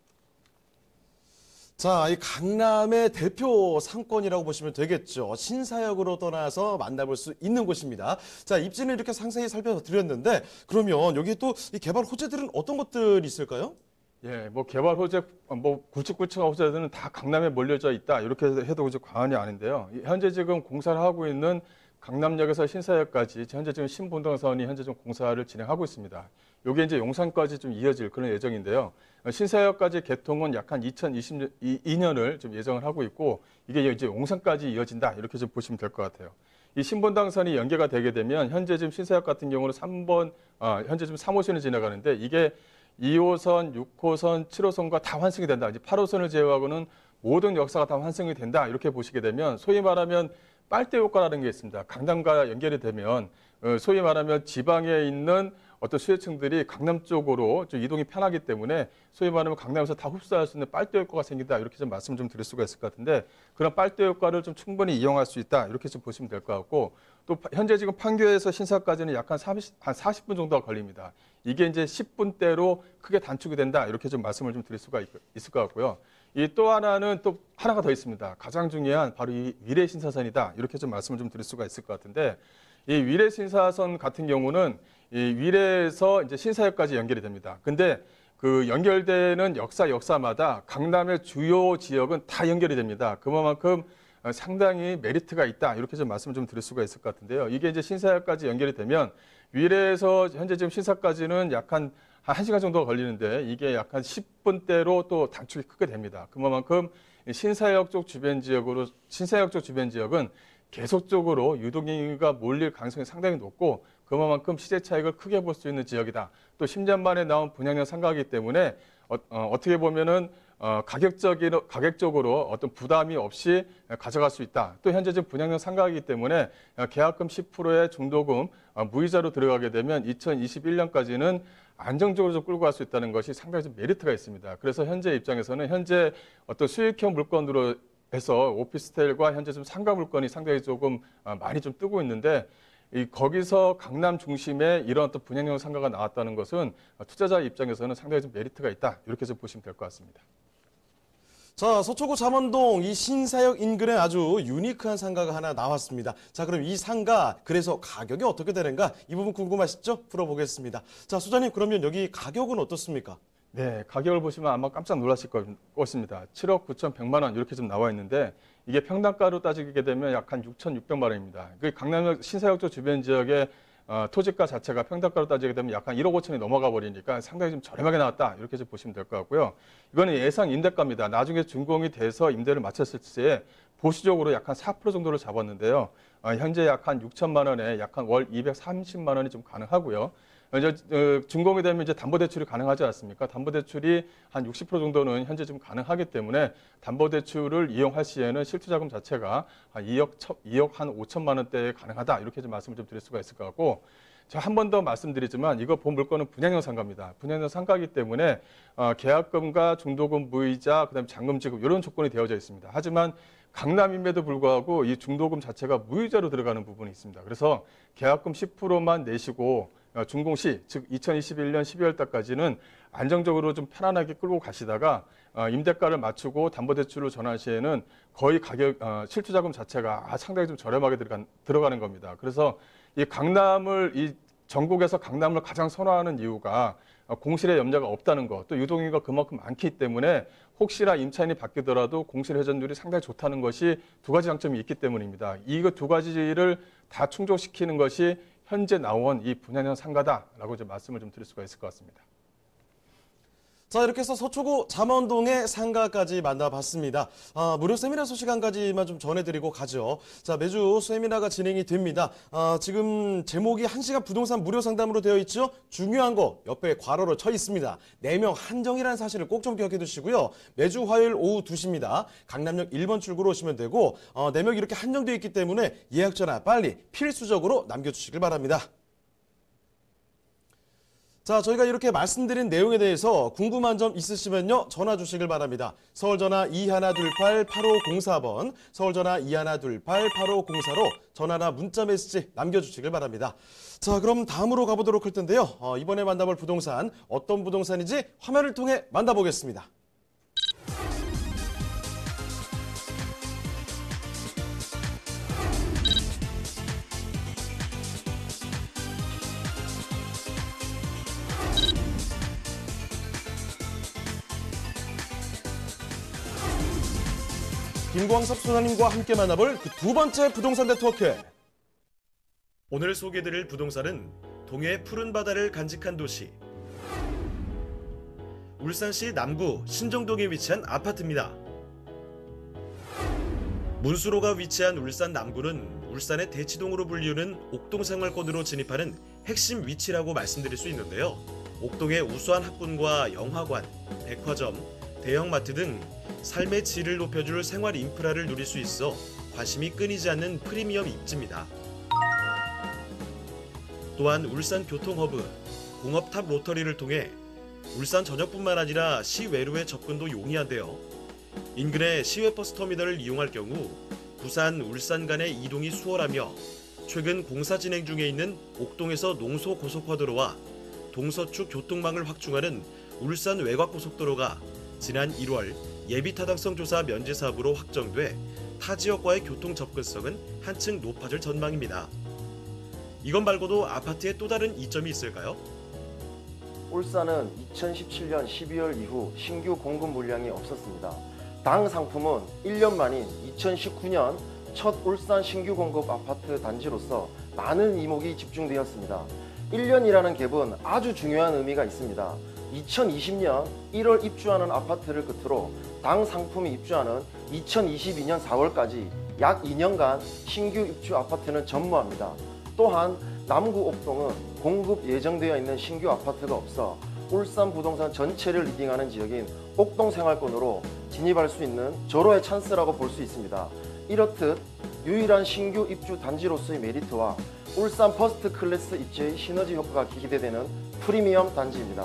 Speaker 2: 자, 이 강남의 대표 상권이라고 보시면 되겠죠. 신사역으로 떠나서 만나볼 수 있는 곳입니다. 자, 입지는 이렇게 상세히 살펴드렸는데 그러면 여기 또 이 개발 호재들은 어떤 것들이 있을까요?
Speaker 4: 예, 뭐 개발 호재, 뭐 굵직굵직한 호재들은 다 강남에 몰려져 있다. 이렇게 해도 이제 과언이 아닌데요. 현재 지금 공사를 하고 있는 강남역에서 신사역까지 현재 지금 신분당선이 현재 좀 공사를 진행하고 있습니다. 이게 이제 용산까지 좀 이어질 그런 예정인데요. 신사역까지 개통은 약 한 2022년을 좀 예정을 하고 있고, 이게 이제 용산까지 이어진다. 이렇게 좀 보시면 될 것 같아요. 이 신분당선이 연계가 되게 되면 현재 지금 신사역 같은 경우는 현재 지금 3호선이 지나가는데 이게 2호선, 6호선, 7호선과 다 환승이 된다. 이제 8호선을 제외하고는 모든 역사가 다 환승이 된다. 이렇게 보시게 되면 소위 말하면 빨대 효과라는 게 있습니다. 강남과 연결이 되면 소위 말하면 지방에 있는 어떤 수요층들이 강남 쪽으로 좀 이동이 편하기 때문에 소위 말하면 강남에서 다 흡수할 수 있는 빨대 효과가 생긴다. 이렇게 좀 말씀 좀 드릴 수가 있을 것 같은데 그런 빨대 효과를 좀 충분히 이용할 수 있다. 이렇게 좀 보시면 될 것 같고, 또 현재 지금 판교에서 신사까지는 약 한 40분 정도가 걸립니다. 이게 이제 10분대로 크게 단축이 된다. 이렇게 좀 말씀을 좀 드릴 수가 있을 것 같고요. 이 또 하나는 또 하나가 더 있습니다. 가장 중요한 바로 이 위례 신사선이다. 이렇게 좀 말씀을 좀 드릴 수가 있을 것 같은데, 이 위례 신사선 같은 경우는 이 위례에서 이제 신사역까지 연결이 됩니다. 근데 그 연결되는 역사마다 강남의 주요 지역은 다 연결이 됩니다. 그만큼 상당히 메리트가 있다. 이렇게 좀 말씀을 좀 드릴 수가 있을 것 같은데요. 이게 이제 신사역까지 연결이 되면 위례에서 현재 지금 신사까지는 약 한 1시간 정도가 걸리는데 이게 약 한 10분대로 또 단축이 크게 됩니다. 그만큼 신사역 쪽 주변 지역은 계속적으로 유동인구가 몰릴 가능성이 상당히 높고 그만큼 시세 차익을 크게 볼 수 있는 지역이다. 또 10년 만에 나온 분양량 상가이기 때문에 어떻게 보면은 가격적으로 어떤 부담이 없이 가져갈 수 있다. 또 현재 지금 분양량 상가이기 때문에 계약금 10%의 중도금 무이자로 들어가게 되면 2021년까지는 안정적으로 좀 끌고 갈 수 있다는 것이 상당히 좀 메리트가 있습니다. 그래서 현재 입장에서는 현재 어떤 수익형 물건으로 해서 오피스텔과 현재 좀 상가 물건이 상당히 조금 많이 좀 뜨고 있는데 거기서 강남 중심에 이런 어떤 분양형 상가가 나왔다는 것은 투자자 입장에서는 상당히 좀 메리트가 있다. 이렇게 좀 보시면 될 것 같습니다.
Speaker 2: 자, 서초구 잠원동 이 신사역 인근에 아주 유니크한 상가가 하나 나왔습니다. 자, 그럼 이 상가 그래서 가격이 어떻게 되는가? 이 부분 궁금하시죠? 풀어보겠습니다. 자, 소장님 그러면 여기 가격은 어떻습니까?
Speaker 4: 네, 가격을 보시면 아마 깜짝 놀라실 것입니다. 7억 9,100만 원 이렇게 좀 나와 있는데 이게 평당가로 따지게 되면 약 한 6,600만 원입니다. 그 강남역 신사역 쪽 주변 지역의 토지가 자체가 평당가로 따지게 되면 약 한 1억 5천이 넘어가 버리니까 상당히 좀 저렴하게 나왔다. 이렇게 좀 보시면 될 것 같고요. 이거는 예상 임대가입니다. 나중에 준공이 돼서 임대를 마쳤을 때에 보수적으로 약 한 4% 정도를 잡았는데요. 현재 약 한 6천만 원에 약 한 월 230만 원이 좀 가능하고요. 이제 준공이 되면 이제 담보대출이 가능하지 않습니까? 담보대출이 한 60% 정도는 현재 좀 가능하기 때문에 담보대출을 이용할 시에는 실투자금 자체가 한 2억 한 5천만 원대에 가능하다. 이렇게 좀 말씀을 좀 드릴 수가 있을 것 같고, 제가 한 번 더 말씀드리지만 이거 본 물건은 분양형 상가입니다. 분양형 상가이기 때문에 계약금과 중도금 무이자 그다음에 잔금 지급 이런 조건이 되어져 있습니다. 하지만 강남임에도 불구하고 이 중도금 자체가 무이자로 들어가는 부분이 있습니다. 그래서 계약금 10%만 내시고 준공시 즉 2021년 12월 달까지는 안정적으로 좀 편안하게 끌고 가시다가 임대가를 맞추고 담보대출로 전환 시에는 거의 가격 실투자금 자체가 상당히 좀 저렴하게 들어가는 겁니다. 그래서 이 강남을 이 전국에서 강남을 가장 선호하는 이유가 공실의 염려가 없다는 것, 또 유동인구가 그만큼 많기 때문에 혹시나 임차인이 바뀌더라도 공실 회전율이 상당히 좋다는 것이 두 가지 장점이 있기 때문입니다. 이거 두 가지를 다 충족시키는 것이 현재 나온 이 분양형 상가다라고 이제 말씀을 좀 드릴 수가 있을 것 같습니다.
Speaker 2: 자, 이렇게 해서 서초구 잠원동의 상가까지 만나봤습니다. 무료 세미나 소식 한 가지만 좀 전해드리고 가죠. 자, 매주 세미나가 진행이 됩니다. 지금 제목이 1시간 부동산 무료 상담으로 되어 있죠. 중요한 거 옆에 괄호로 쳐 있습니다. 4명 한정이라는 사실을 꼭 좀 기억해 두시고요. 매주 화요일 오후 2시입니다. 강남역 1번 출구로 오시면 되고 4명이 이렇게 한정되어 있기 때문에 예약 전화 빨리 필수적으로 남겨주시길 바랍니다. 자, 저희가 이렇게 말씀드린 내용에 대해서 궁금한 점 있으시면요. 전화 주시길 바랍니다. 서울전화 2128-8504번, 서울전화 2128-8504로 전화나 문자메시지 남겨주시길 바랍니다. 자, 그럼 다음으로 가보도록 할 텐데요. 이번에 만나볼 부동산, 어떤 부동산인지 화면을 통해 만나보겠습니다. 김광석 소장님과 함께 만나볼 그 두 번째 부동산 네트워크.
Speaker 1: 오늘 소개드릴 부동산은 동해의 푸른 바다를 간직한 도시 울산시 남구 신정동에 위치한 아파트입니다. 문수로가 위치한 울산 남구는 울산의 대치동으로 불리우는 옥동 생활권으로 진입하는 핵심 위치라고 말씀드릴 수 있는데요. 옥동의 우수한 학군과 영화관, 백화점, 대형마트 등 삶의 질을 높여줄 생활 인프라를 누릴 수 있어 관심이 끊이지 않는 프리미엄 입지입니다. 또한 울산 교통허브, 공업탑 로터리를 통해 울산 전역뿐만 아니라 시외로의 접근도 용이한데요. 인근의 시외버스 터미널을 이용할 경우 부산, 울산 간의 이동이 수월하며 최근 공사 진행 중에 있는 옥동에서 농소 고속화도로와 동서축 교통망을 확충하는 울산 외곽고속도로가 지난 1월 예비 타당성 조사 면제 사업으로 확정돼 타 지역과의 교통 접근성은 한층 높아질 전망입니다. 이것 말고도 아파트에 또 다른 이점이 있을까요?
Speaker 5: 울산은 2017년 12월 이후 신규 공급 물량이 없었습니다. 당 상품은 1년 만인 2019년 첫 울산 신규 공급 아파트 단지로서 많은 이목이 집중되었습니다. 1년이라는 갭은 아주 중요한 의미가 있습니다. 2020년 1월 입주하는 아파트를 끝으로 당 상품이 입주하는 2022년 4월까지 약 2년간 신규 입주 아파트는 전무합니다. 또한 남구 옥동은 공급 예정되어 있는 신규 아파트가 없어 울산 부동산 전체를 리딩하는 지역인 옥동 생활권으로 진입할 수 있는 절호의 찬스라고 볼 수 있습니다. 이렇듯 유일한 신규 입주 단지로서의 메리트와 울산 퍼스트 클래스 입지의 시너지 효과가 기대되는 프리미엄 단지입니다.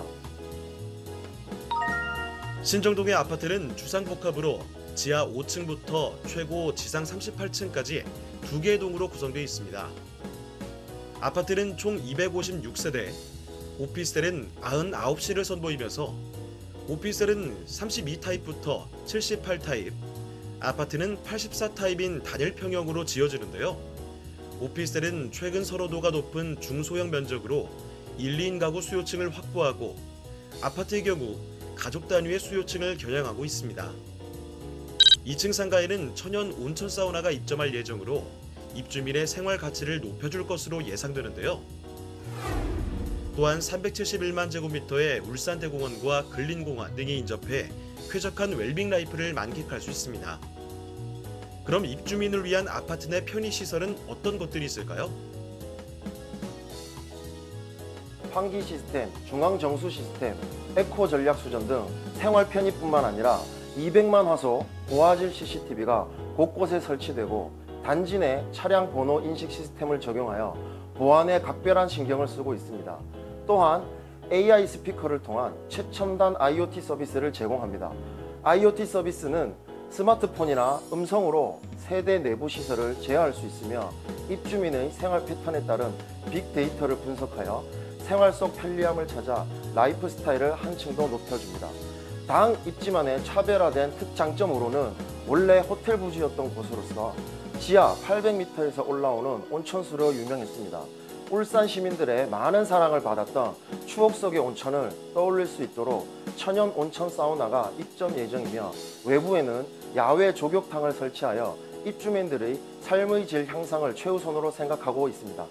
Speaker 1: 신정동의 아파트는 주상복합으로 지하 5층부터 최고 지상 38층까지 2개의 동으로 구성되어 있습니다. 아파트는 총 256세대, 오피스텔은 99실을 선보이면서 오피스텔은 32타입부터 78타입, 아파트는 84타입인 단일 평형으로 지어지는데요. 오피스텔은 최근 선호도가 높은 중소형 면적으로 1, 2인 가구 수요층을 확보하고 아파트의 경우 가족 단위의 수요층을 겨냥하고 있습니다. 2층 상가에는 천연 온천 사우나가 입점할 예정으로 입주민의 생활 가치를 높여줄 것으로 예상되는데요. 또한 371만 제곱미터의 울산대공원과 근린공원 등이 인접해 쾌적한 웰빙 라이프를 만끽할 수 있습니다. 그럼 입주민을 위한 아파트 내 편의시설은 어떤 것들이 있을까요?
Speaker 5: 환기 시스템, 중앙정수 시스템, 에코 전략 수전 등 생활 편의뿐만 아니라 200만 화소 고화질 CCTV가 곳곳에 설치되고 단지 내 차량 번호 인식 시스템을 적용하여 보안에 각별한 신경을 쓰고 있습니다. 또한 AI 스피커를 통한 최첨단 IoT 서비스를 제공합니다. IoT 서비스는 스마트폰이나 음성으로 세대 내부 시설을 제어할 수 있으며 입주민의 생활 패턴에 따른 빅데이터를 분석하여 생활 속 편리함을 찾아 라이프 스타일을 한층 더 높여줍니다. 당 입지만의 차별화된 특장점으로는 원래 호텔 부지였던 곳으로서 지하 800m에서 올라오는 온천수로 유명했습니다. 울산 시민들의 많은 사랑을 받았던 추억 속의 온천을 떠올릴 수 있도록 천연 온천 사우나가 입점 예정이며 외부에는 야외 조격탕을 설치하여 입주민들의 삶의 질 향상을 최우선으로 생각하고 있습니다.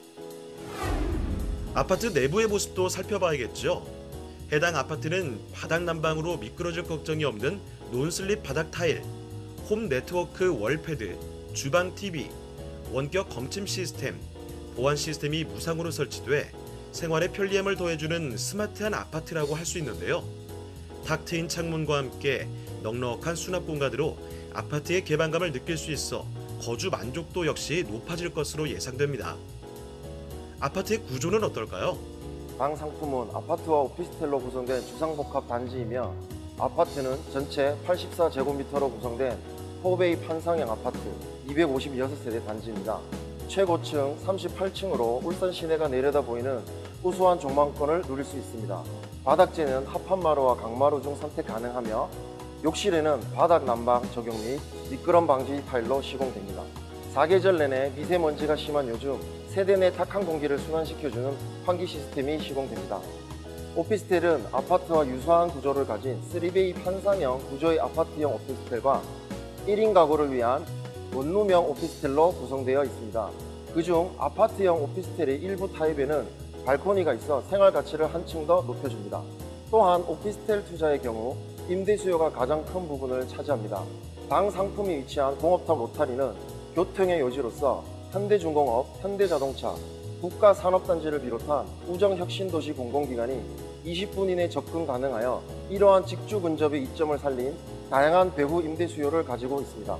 Speaker 1: 아파트 내부의 모습도 살펴봐야겠죠. 해당 아파트는 바닥 난방으로 미끄러질 걱정이 없는 논슬립 바닥 타일, 홈 네트워크 월패드, 주방 TV, 원격 검침 시스템, 보안 시스템이 무상으로 설치돼 생활의 편리함을 더해주는 스마트한 아파트라고 할 수 있는데요. 탁 트인 창문과 함께 넉넉한 수납 공간으로 아파트의 개방감을 느낄 수 있어 거주 만족도 역시 높아질 것으로 예상됩니다. 아파트의 구조는 어떨까요?
Speaker 5: 당 상품은 아파트와 오피스텔로 구성된 주상복합 단지이며 아파트는 전체 84제곱미터로 구성된 4베이 판상형 아파트 256세대 단지입니다. 최고층 38층으로 울산 시내가 내려다 보이는 우수한 조망권을 누릴 수 있습니다. 바닥재는 합판마루와 강마루 중 선택 가능하며 욕실에는 바닥 난방 적용 및 미끄럼 방지 타일로 시공됩니다. 사계절 내내 미세먼지가 심한 요즘 세대 내 탁한 공기를 순환시켜주는 환기 시스템이 시공됩니다. 오피스텔은 아파트와 유사한 구조를 가진 3베이 판상형 구조의 아파트형 오피스텔과 1인 가구를 위한 원룸형 오피스텔로 구성되어 있습니다. 그중 아파트형 오피스텔의 일부 타입에는 발코니가 있어 생활 가치를 한층 더 높여줍니다. 또한 오피스텔 투자의 경우 임대 수요가 가장 큰 부분을 차지합니다. 당 상품이 위치한 공업탑 로타리는 교통의 요지로서 현대중공업, 현대자동차, 국가산업단지를 비롯한 우정혁신도시 공공기관이 20분 이내 접근 가능하여 이러한 직주 근접의 이점을 살린 다양한 배후 임대 수요를 가지고 있습니다.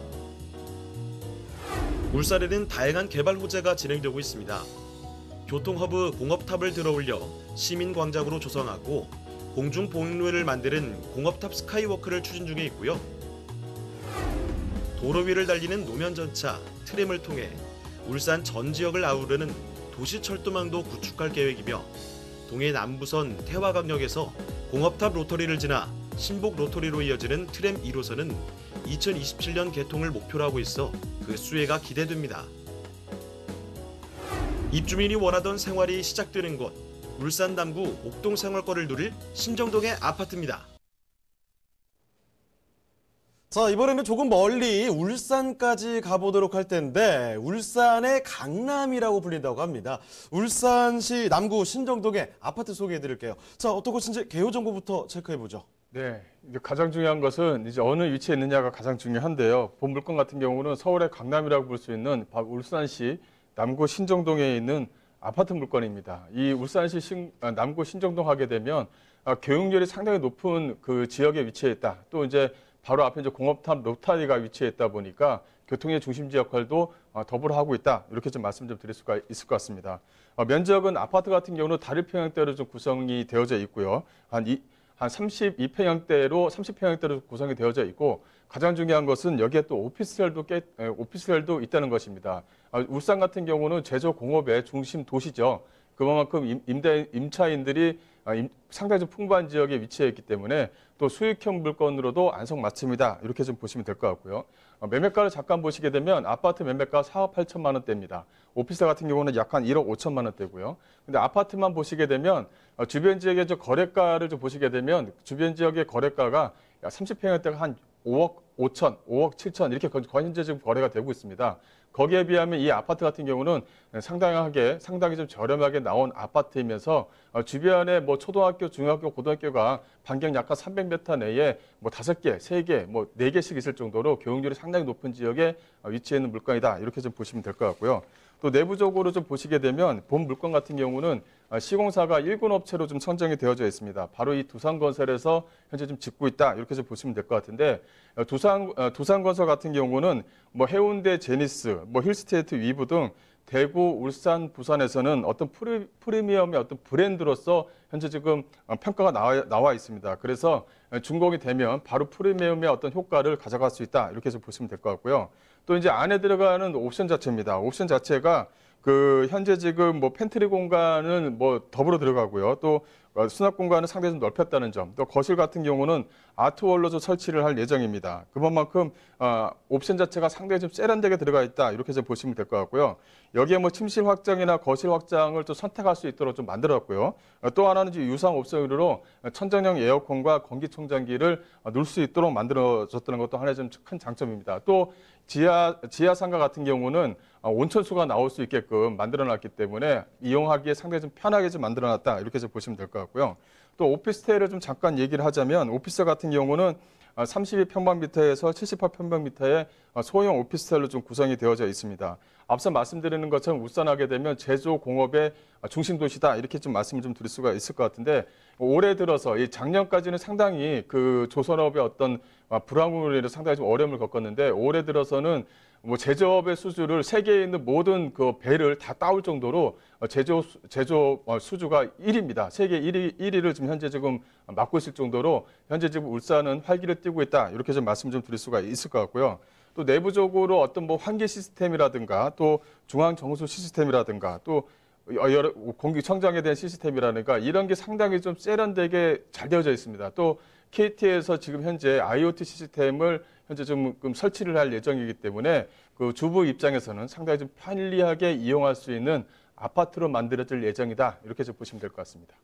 Speaker 1: 울산에는 다양한 개발 호재가 진행되고 있습니다. 교통허브 공업탑을 들어올려 시민광장으로 조성하고 공중보행로를 만드는 공업탑 스카이워크를 추진 중에 있고요. 도로 위를 달리는 노면전차, 트램을 통해 울산 전 지역을 아우르는 도시철도망도 구축할 계획이며 동해 남부선 태화강역에서 공업탑 로터리를 지나 신복 로터리로 이어지는 트램 1호선은 2027년 개통을 목표로 하고 있어 그 수혜가 기대됩니다. 입주민이 원하던 생활이 시작되는 곳, 울산 남구 옥동 생활권을 누릴 신정동의 아파트입니다.
Speaker 2: 자, 이번에는 조금 멀리 울산까지 가보도록 할 텐데 울산의 강남이라고 불린다고 합니다. 울산시 남구 신정동의 아파트 소개해드릴게요. 자, 어떤 곳인지 개요 정보부터 체크해보죠.
Speaker 4: 네, 이제 가장 중요한 것은 이제 어느 위치에 있느냐가 가장 중요한데요. 본 물건 같은 경우는 서울의 강남이라고 볼 수 있는 울산시 남구 신정동에 있는 아파트 물건입니다. 이 울산시 남구 신정동 하게 되면 교육열이 상당히 높은 그 지역에 위치해 있다. 또 이제 바로 앞에 이제 공업탑 로타리가 위치해 있다 보니까 교통의 중심지 역할도 더불어 하고 있다. 이렇게 좀 말씀 좀 드릴 수가 있을 것 같습니다. 면적은 아파트 같은 경우는 다리평형대로 좀 구성이 되어져 있고요. 한 30평형대로 구성이 되어져 있고 가장 중요한 것은 여기에 또 오피스텔도 있다는 것입니다. 울산 같은 경우는 제조 공업의 중심 도시죠. 그만큼 임차인들이 상당히 좀 풍부한 지역에 위치해 있기 때문에 또 수익형 물건으로도 안성맞춤이다. 이렇게 좀 보시면 될 것 같고요. 매매가를 잠깐 보시게 되면 아파트 매매가 4억 8천만 원대입니다. 오피스텔 같은 경우는 약 한 1억 5천만 원대고요. 근데 아파트만 보시게 되면 주변 지역의 거래가를 좀 보시게 되면 주변 지역의 거래가가 30평형대가 한 5억 5천, 5억 7천 이렇게 현재 지금 거래가 되고 있습니다. 거기에 비하면 이 아파트 같은 경우는 상당히 좀 저렴하게 나온 아파트이면서 주변에 뭐 초등학교, 중학교, 고등학교가 반경 약간 300m 내에 뭐 5개, 3개, 뭐 4개씩 있을 정도로 교육률이 상당히 높은 지역에 위치해 있는 물건이다. 이렇게 좀 보시면 될 것 같고요. 또 내부적으로 좀 보시게 되면 본 물건 같은 경우는 시공사가 1군 업체로 좀 선정이 되어져 있습니다. 바로 이 두산건설에서 현재 좀 짓고 있다. 이렇게 좀 보시면 될 것 같은데 두산건설 같은 경우는 뭐 해운대 제니스, 뭐 힐스테이트 위브 등 대구, 울산, 부산에서는 어떤 프리미엄의 어떤 브랜드로서 현재 지금 평가가 나와 있습니다. 그래서 준공이 되면 바로 프리미엄의 어떤 효과를 가져갈 수 있다. 이렇게 해서 보시면 될 것 같고요. 또 이제 안에 들어가는 옵션 자체입니다. 옵션 자체가 그 현재 지금 뭐 팬트리 공간은 뭐 더불어 들어가고요. 또 수납 공간은 상당히 좀 넓혔다는 점. 또 거실 같은 경우는 아트월로 좀 설치를 할 예정입니다. 그만큼 옵션 자체가 상당히 좀 세련되게 들어가 있다. 이렇게 해서 보시면 될 것 같고요. 여기에 뭐 침실 확장이나 거실 확장을 또 선택할 수 있도록 좀 만들었고요. 또 하나는 이제 유상 옵션으로 천정형 에어컨과 공기청정기를 놓을 수 있도록 만들어졌다는 것도 하나의 좀 큰 장점입니다. 또 지하 상가 같은 경우는 온천수가 나올 수 있게끔 만들어놨기 때문에 이용하기에 상당히 좀 편하게 좀 만들어놨다. 이렇게 해서 보시면 될 것 같고요. 또 오피스텔을 좀 잠깐 얘기를 하자면 오피스 같은 경우는 32평방미터에서 78평방미터의 소형 오피스텔로 좀 구성이 되어져 있습니다. 앞서 말씀드리는 것처럼 울산하게 되면 제조 공업의 중심 도시다 이렇게 좀 말씀을 좀 드릴 수가 있을 것 같은데 올해 들어서 이 작년까지는 상당히 그 조선업의 어떤 불황으로 인해서 상당히 좀 어려움을 겪었는데 올해 들어서는 뭐 제조업의 수주를 세계에 있는 모든 그 배를 다 따올 정도로 제조 수주가 1위입니다. 세계 1위를 지금 현재 지금 맡고 있을 정도로 현재 지금 울산은 활기를 띠고 있다. 이렇게 좀 말씀 좀 드릴 수가 있을 것 같고요. 또 내부적으로 어떤 뭐 환기 시스템이라든가 또 중앙 정수 시스템이라든가 또 여러 공기청정에 대한 시스템이라든가 이런 게 상당히 좀 세련되게 잘 되어져 있습니다. 또 KT에서 지금 현재 IoT 시스템을 현재 좀 설치를 할 예정이기 때문에 그 주부 입장에서는 상당히 좀 편리하게 이용할 수 있는 아파트로 만들어질 예정이다. 이렇게 좀 보시면 될 것 같습니다.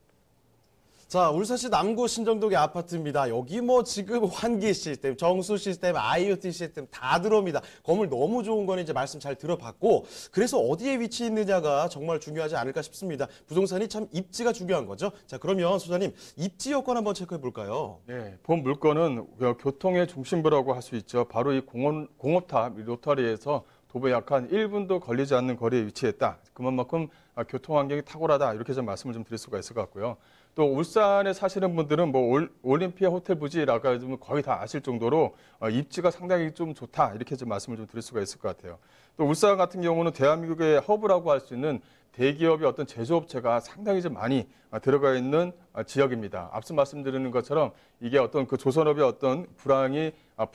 Speaker 2: 자, 울산시 남구 신정동의 아파트입니다. 여기 뭐 지금 환기 시스템, 정수 시스템, IoT 시스템 다 들어옵니다. 건물 너무 좋은 거는 이제 말씀 잘 들어봤고, 그래서 어디에 위치해 있느냐가 정말 중요하지 않을까 싶습니다. 부동산이 참 입지가 중요한 거죠. 자, 그러면 소장님, 입지 여건 한번 체크해 볼까요?
Speaker 4: 네, 본 물건은 교통의 중심부라고 할 수 있죠. 바로 이 공업탑 로터리에서 도보에 약 한 1분도 걸리지 않는 거리에 위치했다. 그만큼 교통 환경이 탁월하다. 이렇게 좀 말씀을 좀 드릴 수가 있을 것 같고요. 또 울산에 사시는 분들은 뭐 올림피아 호텔 부지라고 하면 거의 다 아실 정도로 입지가 상당히 좀 좋다. 이렇게 좀 말씀을 좀 드릴 수가 있을 것 같아요. 또 울산 같은 경우는 대한민국의 허브라고 할 수 있는 대기업의 어떤 제조업체가 상당히 좀 많이 들어가 있는 지역입니다. 앞서 말씀드리는 것처럼 이게 어떤 그 조선업의 어떤 불황이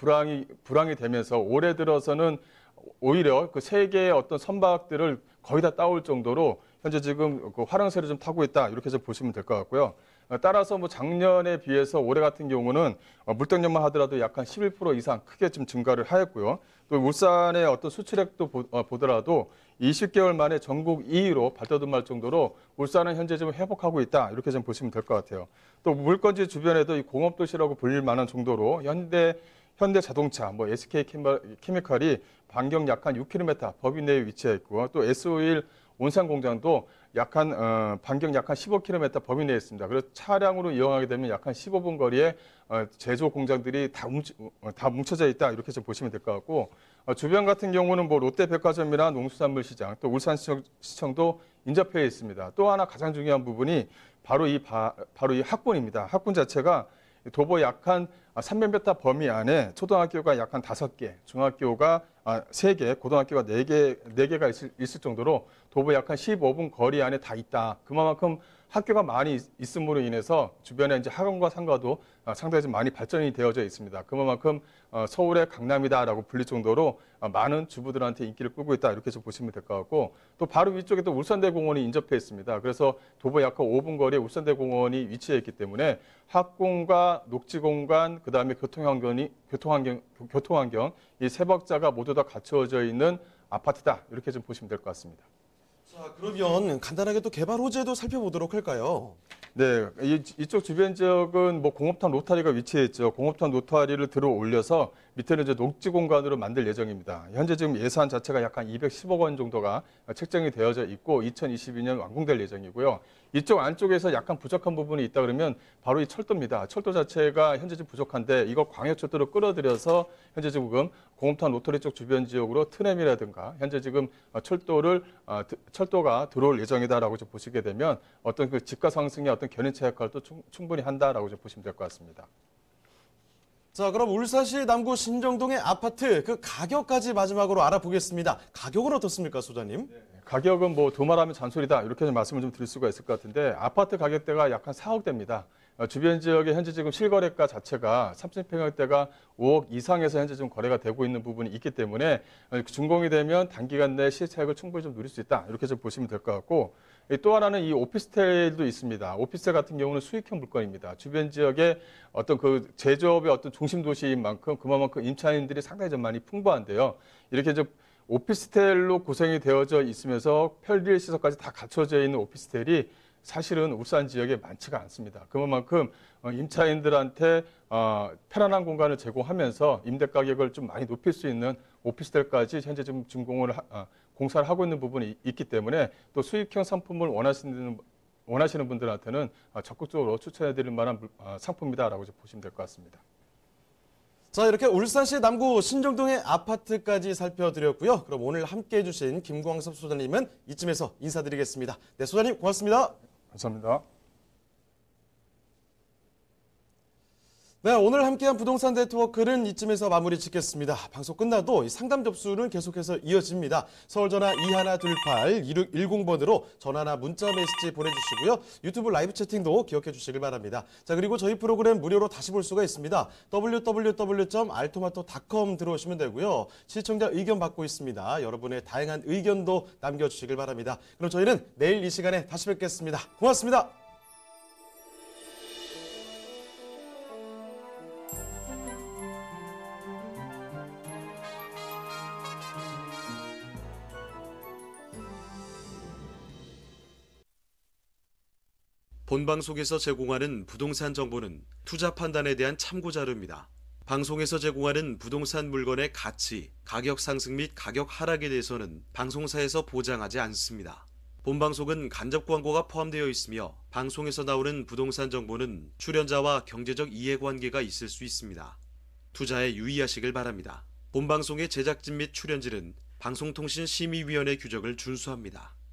Speaker 4: 되면서 올해 들어서는 오히려 그 세계의 어떤 선박들을 거의 다 따올 정도로 현재 지금 그 화랑세를 좀 타고 있다. 이렇게 해서 보시면 될 것 같고요. 따라서 뭐 작년에 비해서 올해 같은 경우는 물동량만 하더라도 약 한 11% 이상 크게 좀 증가를 하였고요. 또 울산의 어떤 수출액도 보더라도 20개월 만에 전국 2위로 발돋움할 정도로 울산은 현재 좀 회복하고 있다. 이렇게 좀 보시면 될 것 같아요. 또 물건지 주변에도 이 공업도시라고 불릴 만한 정도로 현대 자동차, 뭐 SK 케미칼이 반경 약 한 6km 범위 내에 위치해 있고 또 S51 온산 공장도 반경 약 한 15km 범위 내에 있습니다. 그래서 차량으로 이용하게 되면 약 한 15분 거리에 제조 공장들이 다 뭉쳐져 있다. 이렇게 좀 보시면 될 것 같고 주변 같은 경우는 뭐 롯데백화점이나 농수산물 시장 또 울산시청도 인접해 있습니다. 또 하나 가장 중요한 부분이 바로 이 학군입니다. 학군 자체가 도보 약 한 300m 범위 안에 초등학교가 약 한 5개, 중학교가 3개, 고등학교가 4개가 있을 정도로 도보 약 한 15분 거리 안에 다 있다. 그만큼 학교가 많이 있음으로 인해서 주변에 이제 학원과 상가도 상당히 좀 많이 발전이 되어져 있습니다. 그만큼 서울의 강남이다라고 불릴 정도로 많은 주부들한테 인기를 끌고 있다. 이렇게 좀 보시면 될 것 같고 또 바로 위쪽에 또 울산대공원이 인접해 있습니다. 그래서 도보 약 한 5분 거리에 울산대공원이 위치해 있기 때문에 학공과 녹지공간 그다음에 교통환경 이 세 박자가 모두 다 갖추어져 있는 아파트다. 이렇게 좀 보시면 될 것 같습니다.
Speaker 2: 자, 그러면 간단하게 또 개발 호재도 살펴보도록 할까요?
Speaker 4: 네, 이쪽 주변 지역은 뭐 공업탄 로타리가 위치해 있죠. 공업탄 로타리를 들어 올려서 밑에는 이제 녹지 공간으로 만들 예정입니다. 현재 지금 예산 자체가 약 한 210억 원 정도가 책정이 되어져 있고 2022년 완공될 예정이고요. 이쪽 안쪽에서 약간 부족한 부분이 있다 그러면 바로 이 철도입니다. 철도 자체가 현재 좀 부족한데 이거 광역철도로 끌어들여서 현재 지금 공업탄 로터리 쪽 주변 지역으로 트램이라든가 현재 지금 철도가 들어올 예정이다라고 좀 보시게 되면 어떤 그 집가 상승의 어떤 견인차 역할도 충분히 한다라고 좀 보시면 될 것 같습니다.
Speaker 2: 자, 그럼 울산시 남구 신정동의 아파트 그 가격까지 마지막으로 알아보겠습니다. 가격은 어떻습니까, 소장님?
Speaker 4: 가격은 뭐 도말하면 잔소리다 이렇게 좀 말씀을 좀 드릴 수가 있을 것 같은데 아파트 가격대가 약 한 4억대입니다. 주변 지역에 현재 지금 실거래가 자체가 30평형대가 5억 이상에서 현재 좀 거래가 되고 있는 부분이 있기 때문에 준공이 되면 단기간 내 시세차익을 충분히 좀 누릴 수 있다 이렇게 좀 보시면 될 것 같고 또 하나는 이 오피스텔도 있습니다. 오피스텔 같은 경우는 수익형 물건입니다. 주변 지역에 어떤 그 제조업의 어떤 중심 도시인 만큼 그만큼 임차인들이 상당히 좀 많이 풍부한데요. 이렇게 좀 오피스텔로 구성이 되어져 있으면서 편리의 시설까지 다 갖춰져 있는 오피스텔이 사실은 울산 지역에 많지가 않습니다. 그만큼 임차인들한테 편안한 공간을 제공하면서 임대 가격을 좀 많이 높일 수 있는 오피스텔까지 현재 좀 공사를 하고 있는 부분이 있기 때문에 또 수익형 상품을 원하시는 분들한테는 적극적으로 추천해드릴 만한 상품이다라고 보시면 될 것 같습니다.
Speaker 2: 자, 이렇게 울산시 남구 신정동의 아파트까지 살펴드렸고요. 그럼 오늘 함께해 주신 김광섭 소장님은 이쯤에서 인사드리겠습니다. 네, 소장님 고맙습니다.
Speaker 4: 감사합니다.
Speaker 2: 네, 오늘 함께한 부동산 네트워크는 이쯤에서 마무리 짓겠습니다. 방송 끝나도 상담 접수는 계속해서 이어집니다. 서울전화 2128-2610번으로 전화나 문자 메시지 보내주시고요. 유튜브 라이브 채팅도 기억해 주시길 바랍니다. 자, 그리고 저희 프로그램 무료로 다시 볼 수가 있습니다. www.altomato.com 들어오시면 되고요. 시청자 의견 받고 있습니다. 여러분의 다양한 의견도 남겨주시길 바랍니다. 그럼 저희는 내일 이 시간에 다시 뵙겠습니다. 고맙습니다.
Speaker 1: 본방송에서 제공하는 부동산 정보는 투자 판단에 대한 참고 자료입니다. 방송에서 제공하는 부동산 물건의 가치, 가격 상승 및 가격 하락에 대해서는 방송사에서 보장하지 않습니다. 본방송은 간접 광고가 포함되어 있으며 방송에서 나오는 부동산 정보는 출연자와 경제적 이해관계가 있을 수 있습니다. 투자에 유의하시길 바랍니다. 본방송의 제작진 및 출연진은 방송통신심의위원회 규정을 준수합니다.